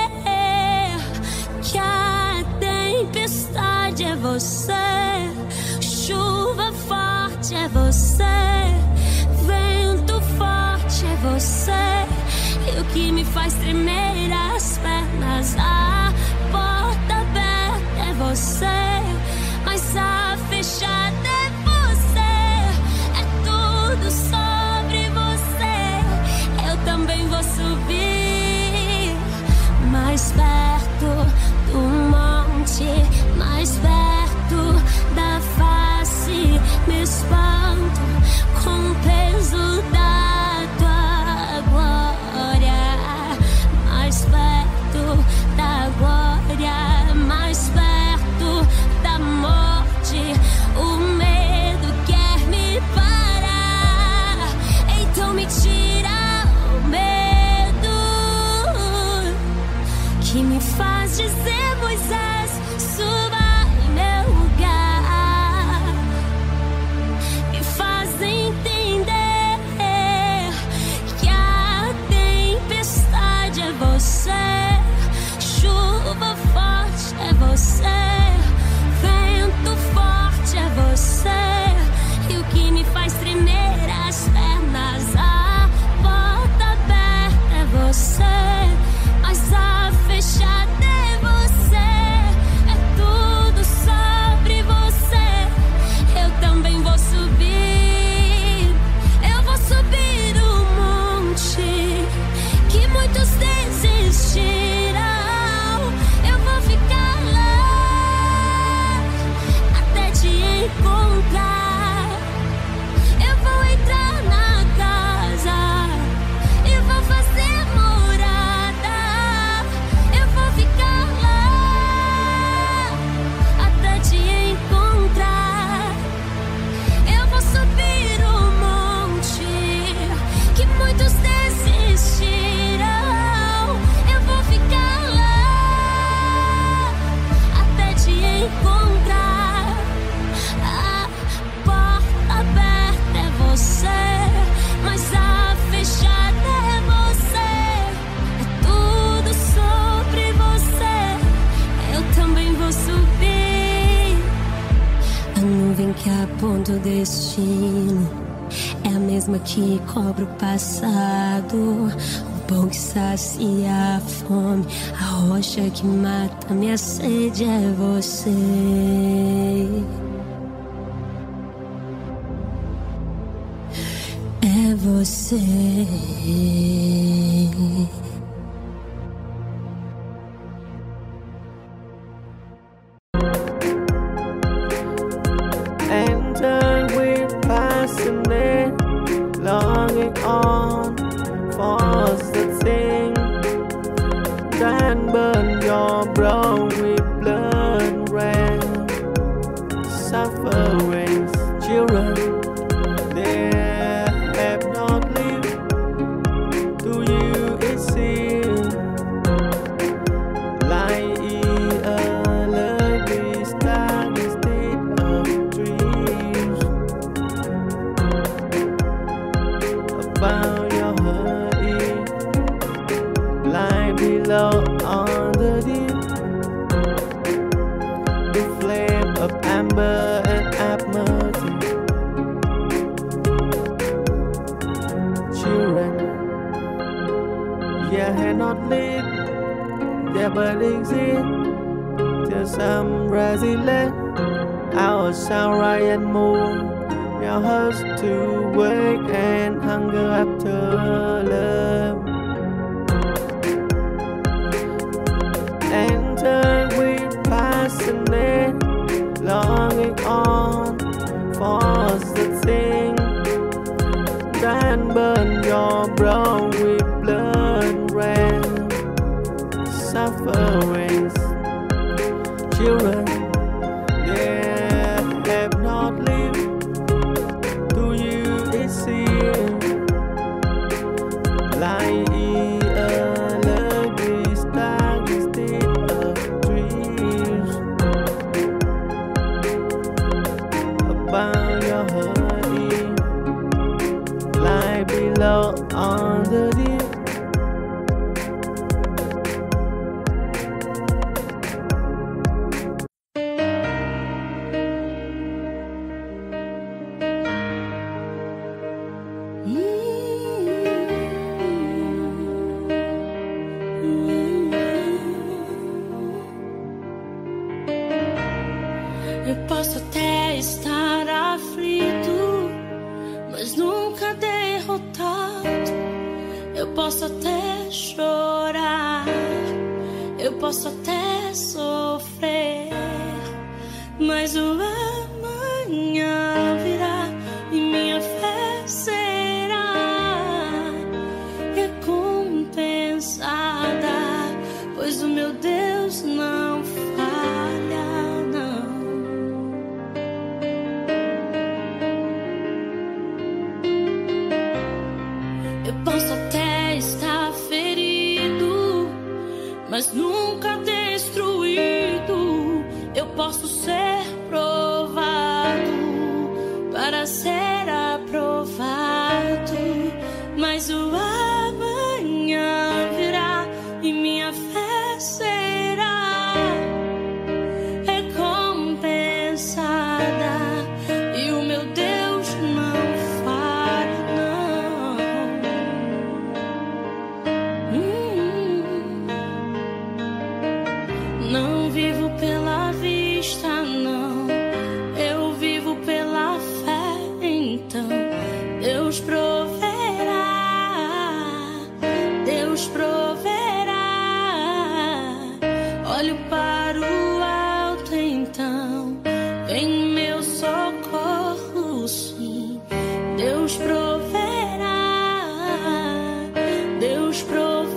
que a tempestade é você, chuva forte é você, vento forte é você, e o que me faz tremer as pernas, a porta aberta é você, mas a fechada é você. É tudo sobre você. Eu também vou subir mais perto do monte, mais perto da face. Me espanto com o peso da tua glória. Mais perto da glória, mais perto da morte, o medo quer me parar. Então me tira o medo que me faz dizer: Moisés, suba em meu lugar. Me faz entender que a tempestade é você, chuva forte é você, vento forte é você, e o que me faz tremer as pernas, a porta aberta é você, mas a fechada é você. É tudo sobre você. Eu também vou subir. Eu vou subir o monte que muitos desistiram. Eu vou ficar lá até te encontrar. Eu vou entrar na casa e vou fazer morada. Eu vou ficar lá até te encontrar. Eu vou subir o monte que muitos desistiram. Eu vou ficar lá até te encontrar. A porta aberta é você, mas a fechada é você. É tudo sobre você. Eu também vou subir. A nuvem que aponta o destino é a mesma que cobre o passado. O pão que sacia a fome, a rocha que mata minha sede é você. É você.
Enter with passionate longing on for the thing that burn your brow with blood red. Sufferings, children, they have not lived to you. lie below on the deep. The flame of amber and apathy. Children, yeah, had not lit, yeah, but exist. Till some resilient, our sunrise and moon. Your hearts to wake and hunger after love. Enter with passionate longing on for the thing that burn your brow with blood red sufferings. Children, they have not lived. Like a lucky star instead of dreams about your hurting, lie below on the deep.
Eu posso até estar aflito, mas nunca derrotado. Eu posso até chorar, eu posso até sofrer, mas o amanhã virá e minha fé será recompensada, pois o meu Deus não falha. Eu posso até estar ferido, mas nunca destruído. Eu posso ser provado para ser aprovado, mas o amanhã virá e minha fé será recompensada, e o meu Deus não falha, não. Não vivo pela vista, não, eu vivo pela fé. Então Deus proverá, Deus proverá. Olho para o alto, então vem meu socorro, sim. Deus proverá, Deus proverá.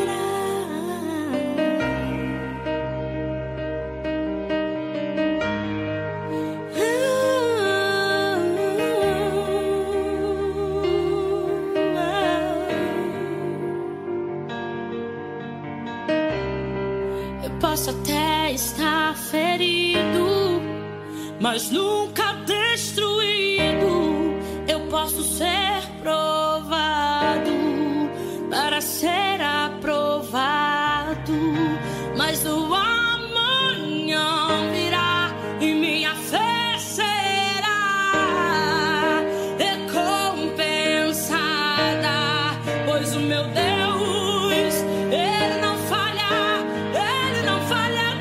Eu posso até estar ferido, mas nunca destruído. Eu posso ser provado para ser aprovado, mas o amanhã virá e minha fé será recompensada, pois o meu Deus, Ele não falha, Ele não falha,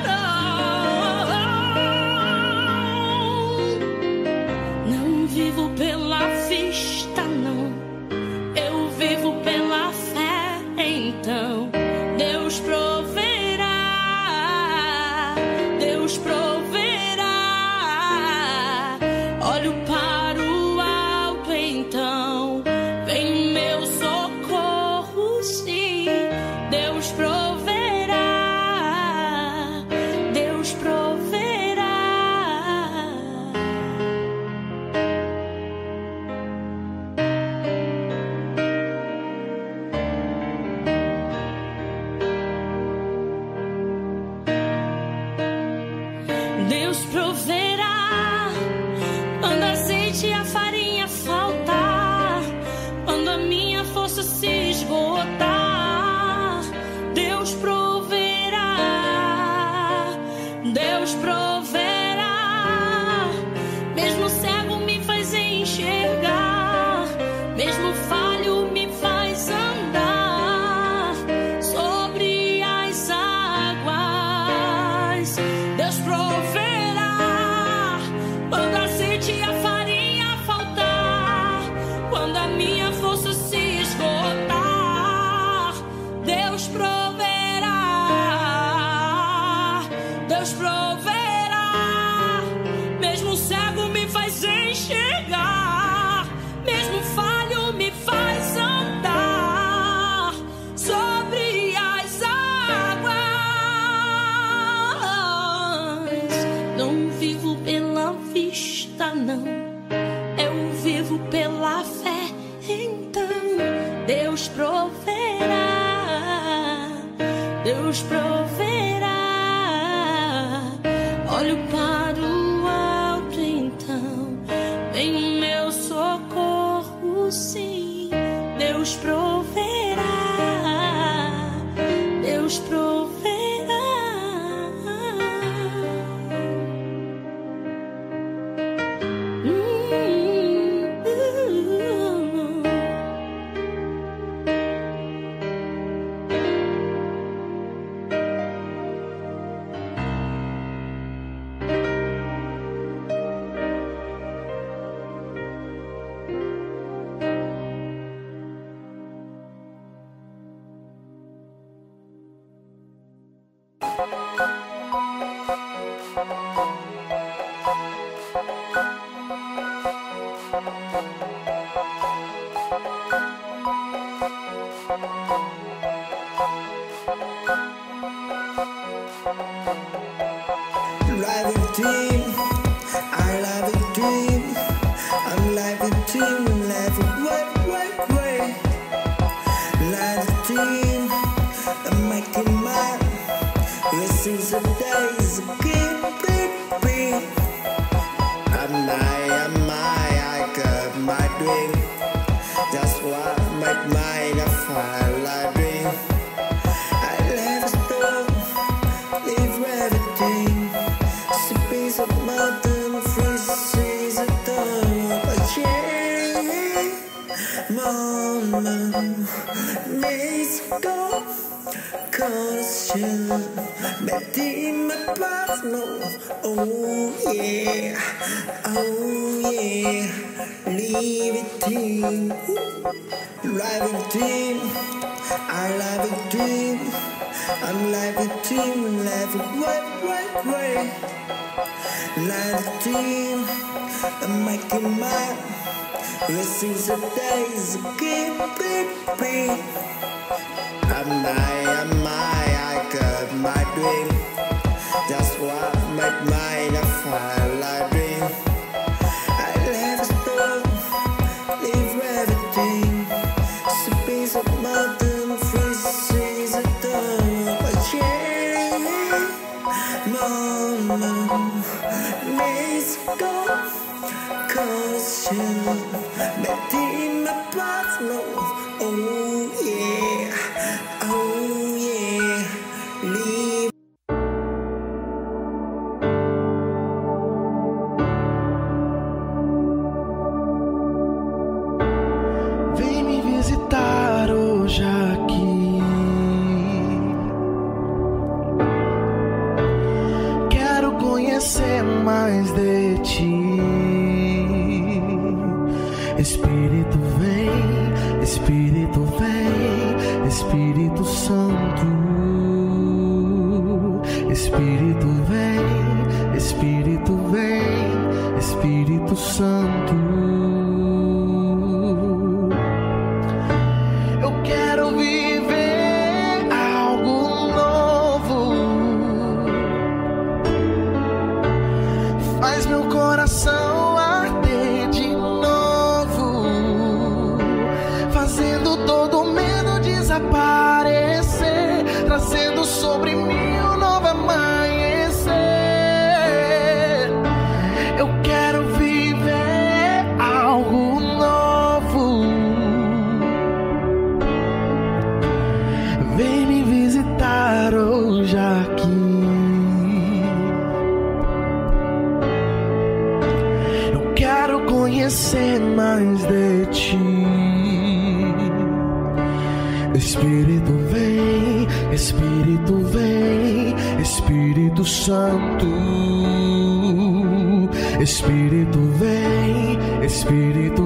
não. Não vivo pela vista, não, eu vivo pela fé. Então Deus proverá, Deus proverá. Olho para o alto, então vem meu socorro, sim. Deus proverá, Deus proverá. Deus proverá quando a azeite e a farinha faltar, quando a minha força se esgotar. Deus proverá. Mesmo cego me faz enxergar, mesmo falho me faz andar sobre as águas. Não vivo pela vista, não, eu vivo pela fé. Então Deus proverá, Deus proverá. Olho para o alto, então vem o meu socorro, sim. Deus proverá, Deus proverá.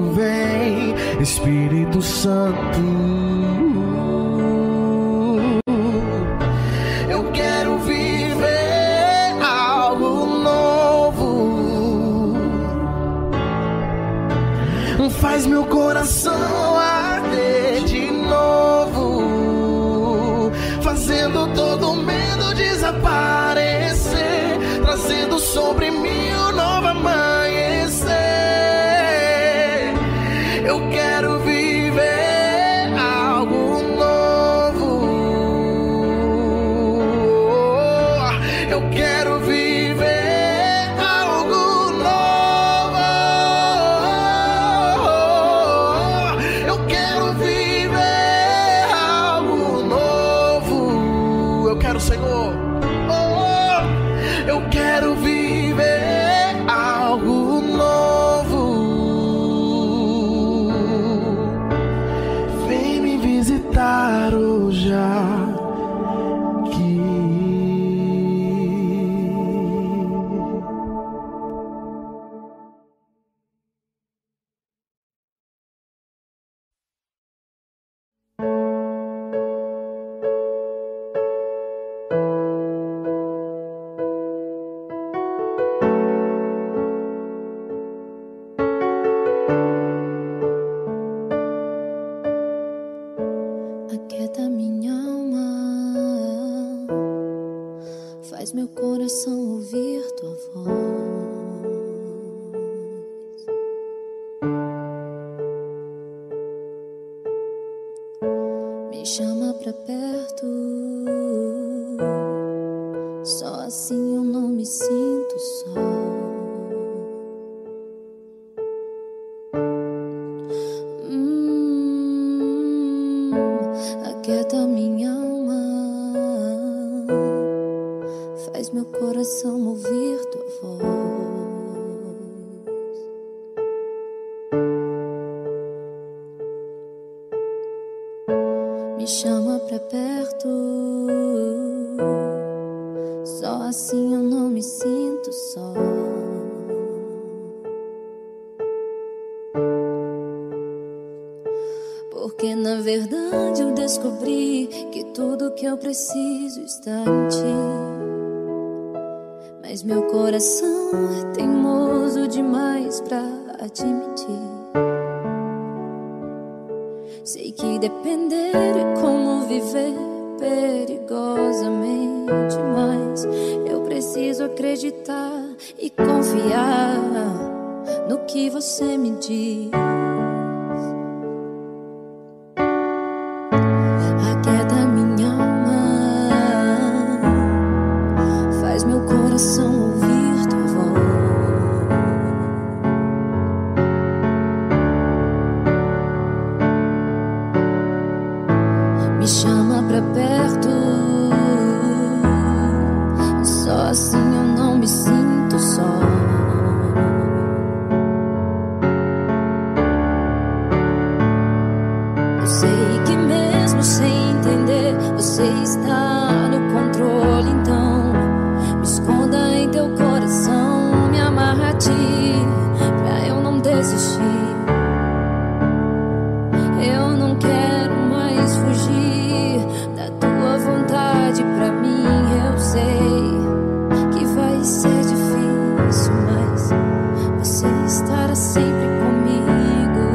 Espírito Santo.
Senhor. Oh, eu quero viver algo novo. Vem me visitar hoje aqui.
Aquieta minha alma, faz meu coração ouvir tua voz. Me chama pra perto, só assim eu não me sinto só. Aquieta minha alma, faz meu coração ouvir tua voz. Me chama pra perto, só assim eu não me sinto só. Porque na verdade eu descobri que tudo que eu preciso está em ti. Mas meu coração é teimoso demais pra admitir. Sei que depender é como viver perigosamente, mas eu preciso acreditar e confiar no que você me diz. Aquieta minha alma, faz meu coração ouvir tua voz. Me chama pra perto, só assim eu não me sinto só. Eu sei que mesmo sem entender, você está no controle, então me esconda em teu coração, me amarra a ti, pra eu não desistir. Eu não quero mais fugir da tua vontade pra mim. Eu sei que vai ser difícil, mas você estará sempre comigo.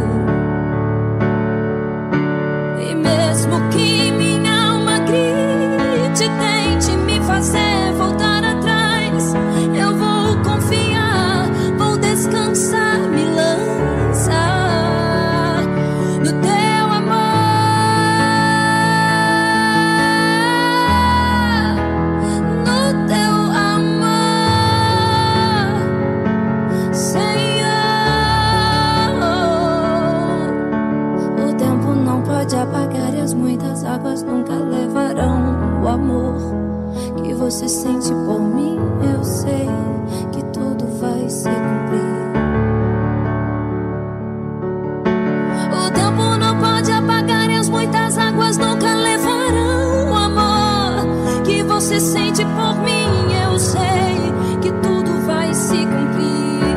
E mesmo que minha alma grite, tente me fazer voltar atrás, eu vou confiar, vou descansar, me lançar no teu amor, no teu amor, Senhor. O tempo não pode apagar e as muitas águas nunca levarão o amor que você sente por mim. Eu sei que tudo vai se cumprir. O tempo não pode apagar e as muitas águas nunca levarão o amor que você sente por mim. Eu sei que tudo vai se cumprir.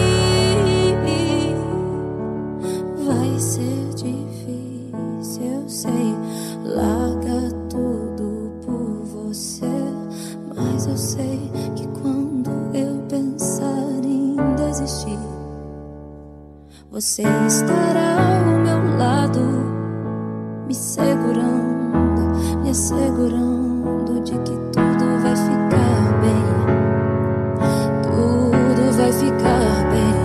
Vai ser difícil, eu sei, larga tudo por você, mas eu sei que quando eu pensar em desistir, você estará ao meu lado, me segurando, me assegurando de que tudo vai ficar bem. Tudo vai ficar bem.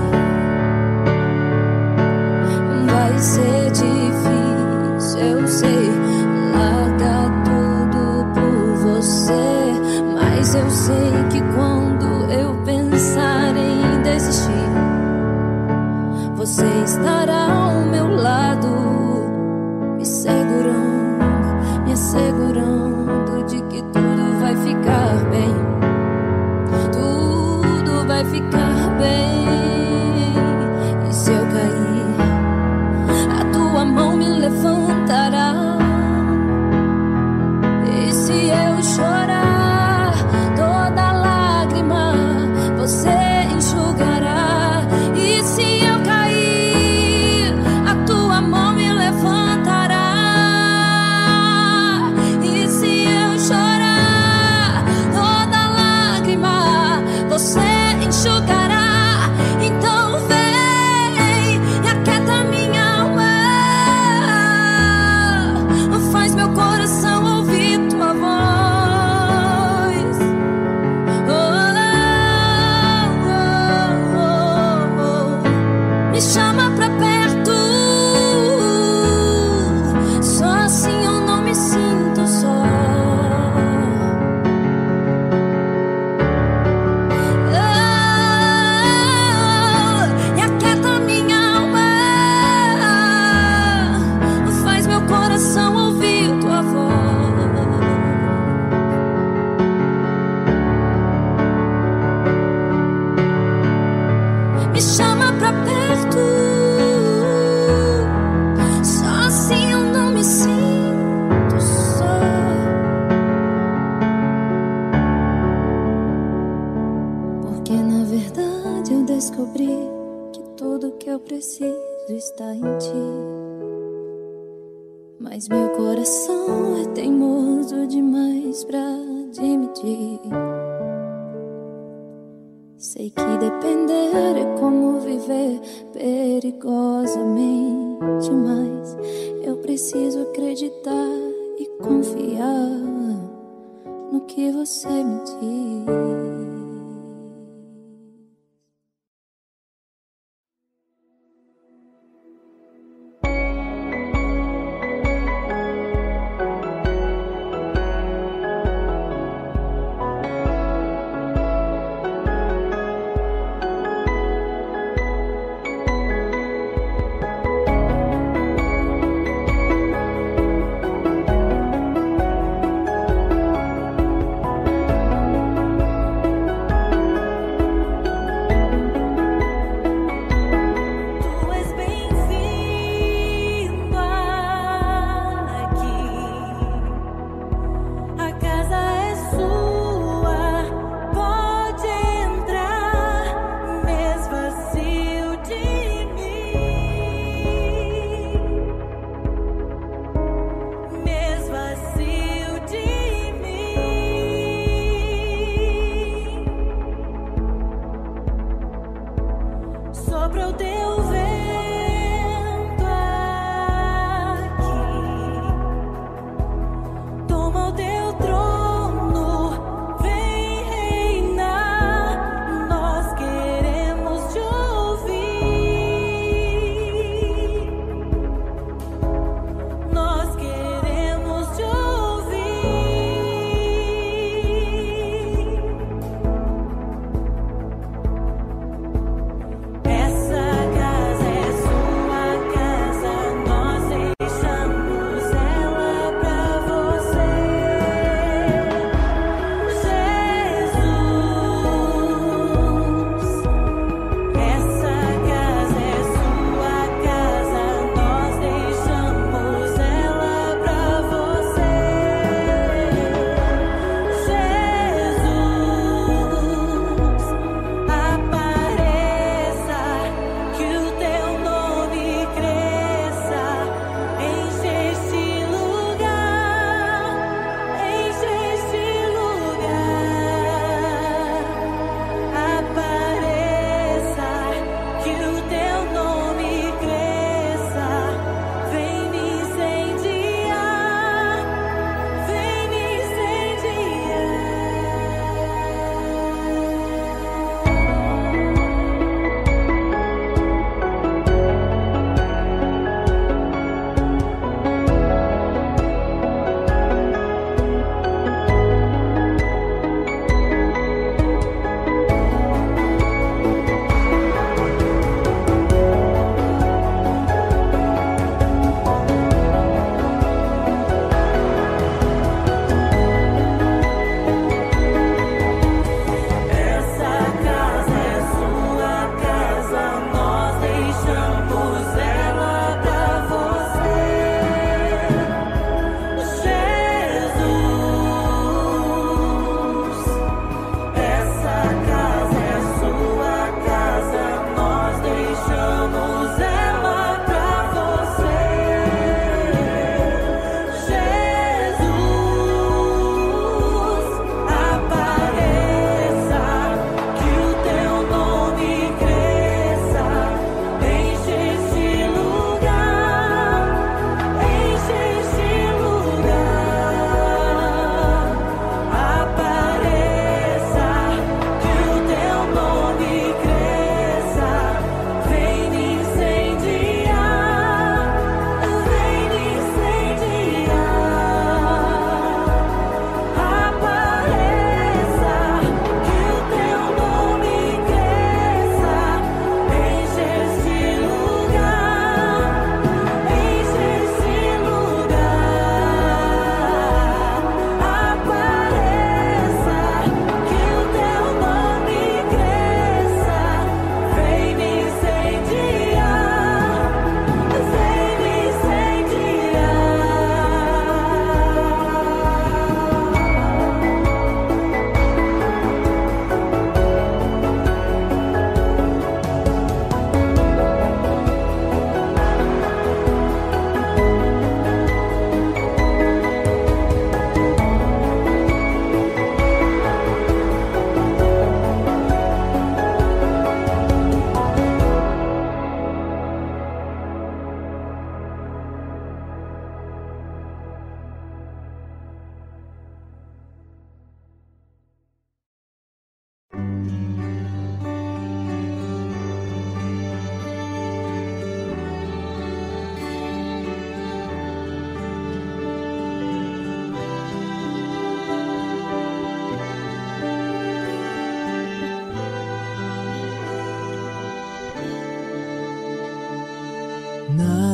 Vai ser difícil, eu sei, larga tudo por você, mas eu sei que quando eu pensar em desistir, você estará ao meu lado, me segurando, me assegurando de que tudo vai eu chorar, toda lágrima você enxugará. E se eu cair, a tua mão me levantará. E se eu chorar, toda lágrima você enxugará. Então vem e aquieta minha alma, faz meu coração ouvir tua voz. Me chama pra perto, só assim eu não me sinto só. E aquieta minha alma, faz meu coração ouvir tua voz. Me chama pra perto, só assim eu não me sinto só. Porque na verdade eu descobri que tudo que eu preciso está em ti. Mas meu coração é teimoso demais pra admitir. Sei que depender é como viver perigosamente, mas eu preciso acreditar e confiar no que você me diz.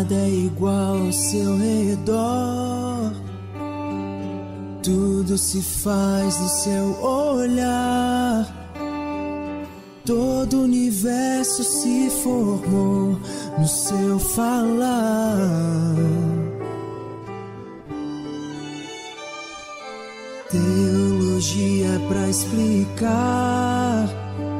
Nada é igual ao seu redor, tudo se faz no seu olhar. Todo o universo se formou no seu falar. Teologia pra explicar,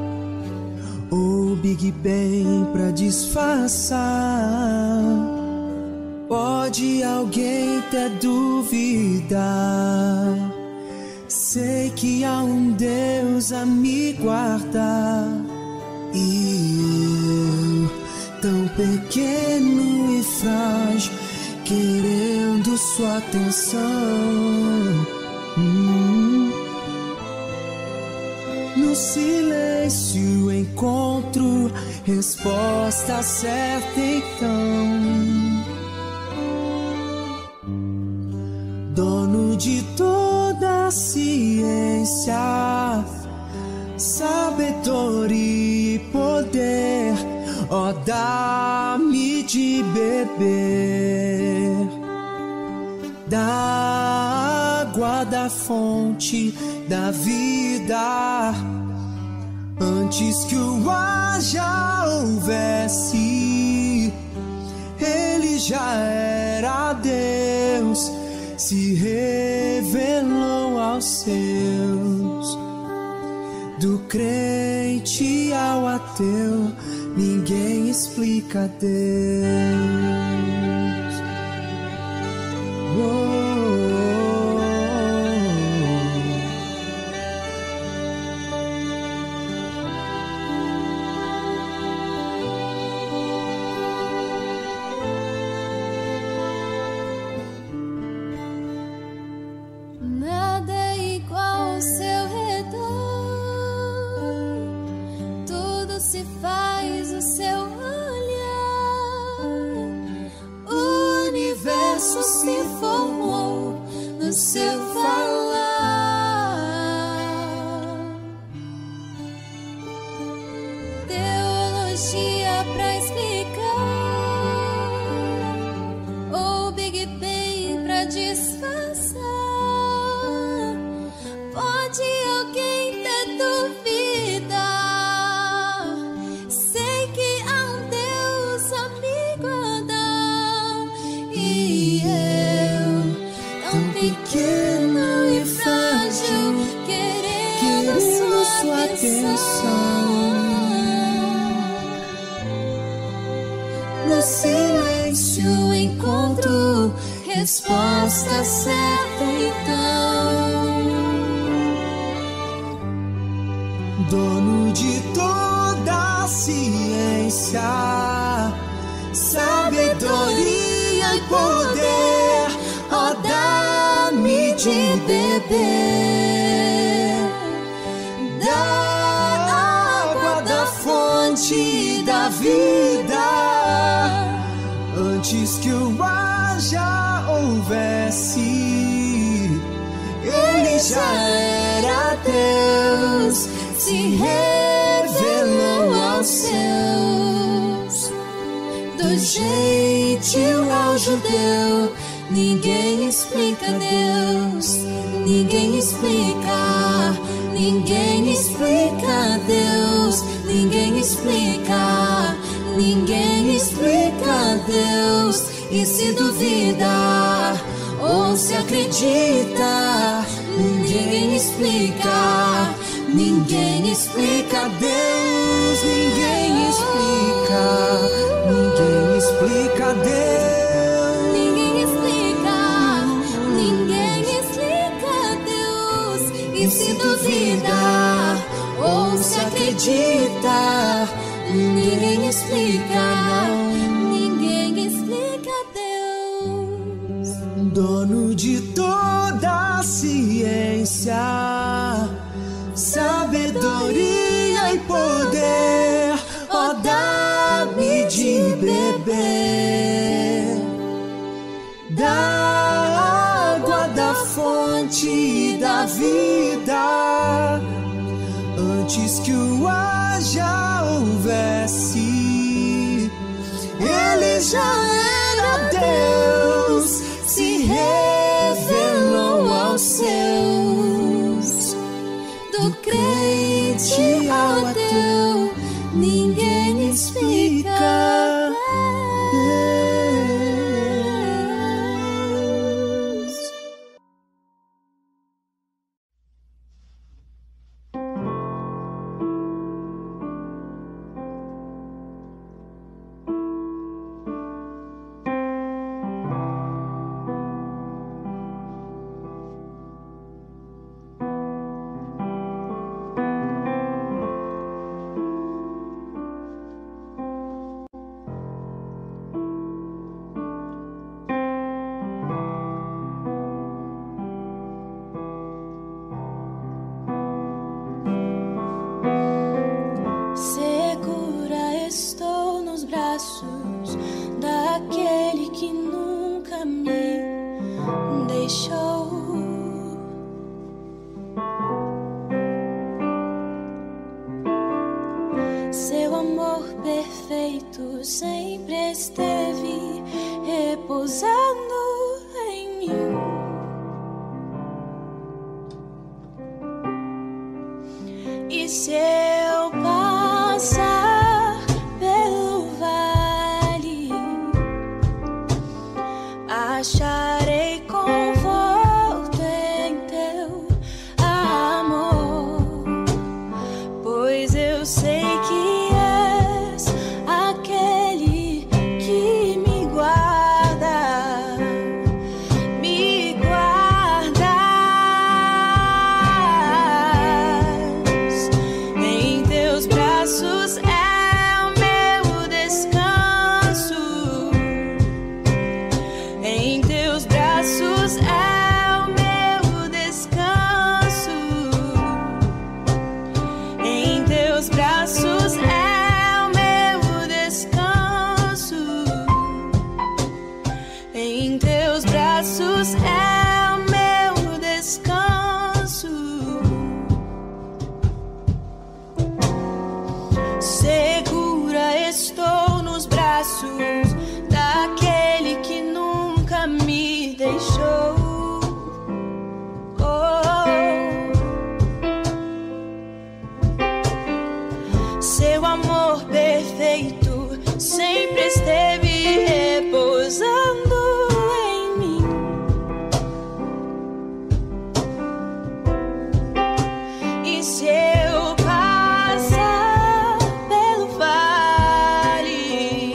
ou Big Bang pra disfarçar. Pode alguém até duvidar, sei que há um Deus a me guardar. E eu, tão pequeno e frágil, querendo sua atenção. No silêncio encontro resposta certa então. Dono de toda a ciência, sabedoria e poder, ó, dá-me de beber da água da fonte da vida. Antes que o ar já houvesse, ele já era Deus, se revelou aos seus. Do crente ao ateu, ninguém explica Deus.
Nada é igual ao seu redor, tudo se faz o seu olhar. O universo se formou no seu falar. Teologia pra explicar, ou Big Bang pra disfarçar. Pode alguém ter dúvida, sei que há um Deus a me guardar. E eu, tão pequeno e frágil, querendo sua atenção. No silêncio encontro resposta certa então.
Dono de toda a ciência, sabedoria e poder, ó, dá-me de beber da água da fonte da vida. Antes que o ar já houvesse, ele já era Deus, se revelou aos seus. Do gentil ao judeu, ninguém explica Deus, ninguém explica, ninguém explica Deus, ninguém explica, ninguém explica Deus. E se duvida ou se acredita, ninguém explica, ninguém explica Deus, ninguém explica, ninguém explica Deus, ninguém explica, ninguém explica Deus. E se duvida ou se acredita, ninguém explica, ninguém explica Deus. Dono de toda a ciência, sabedoria e poder, ó, dá-me de beber da água da fonte da vida. Antes que o ar já houvesse, ele já era explica.
Daquele que nunca me deixou. Seu amor perfeito sempre esteve repousando em mim. E se eu passar pelo vale, acharei conforto em teu amor, pois eu sei que és aquele que me guarda, me guardas. Em teus braços é o meu descanso. Em teus braços é o meu descanso. Em teus braços é o meu descanso. Em teus braços é o meu descanso. Segura estou nos braços daquele que nunca me deixou. Seu amor perfeito sempre esteve repousando em mim. E se eu passar pelo vale,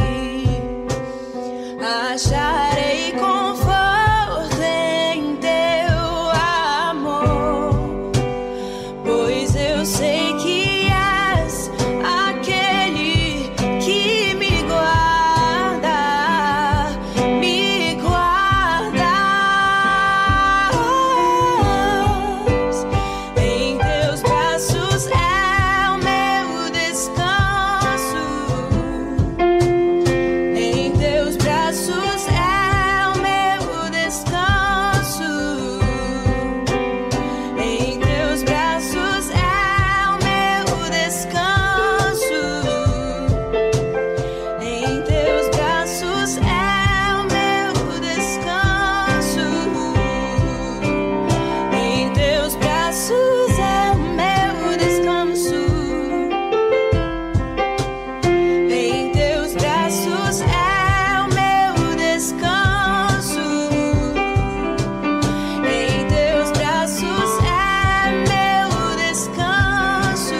acharei conforto em teu amor, pois eu sei que és aquele que me guarda, me guardas. Em teus braços é o meu descanso. Em teus braços é o meu descanso. Em teus braços é o meu descanso. Em teus braços é o meu descanso. Em teus braços é o meu descanso. Em teus braços é o meu descanso. Em teus braços é meu descanso.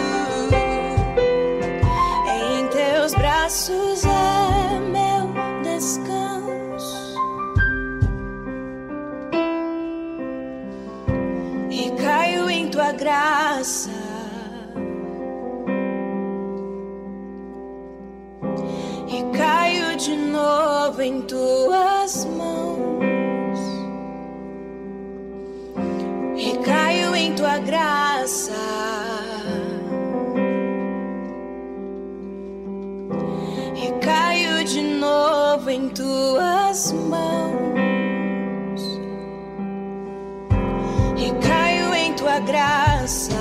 Em teus braços é meu descanso. E caio em tua graça. E caio de novo em tuas mãos. E caio em tua graça. E caio de novo em tuas mãos. E caio em tua graça.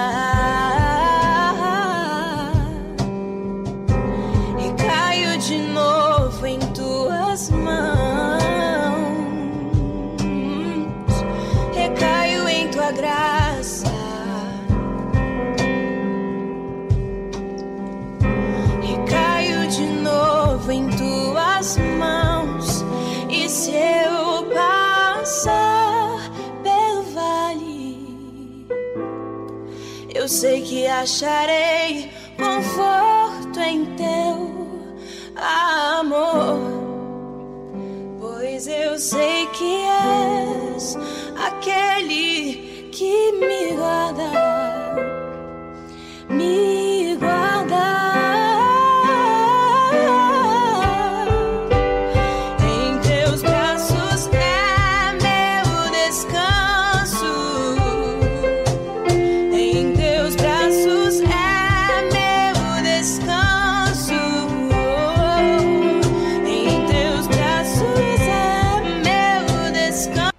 E caio de novo em tuas mãos. Recaio em tua graça. E caio Eu sei que acharei conforto em teu amor, pois eu sei que és aquele que me guarda, me guarda. Em teus braços é meu descanso, em teus braços é meu descanso, em teus braços é meu descanso.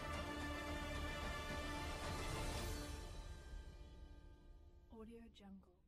Audio Jungle.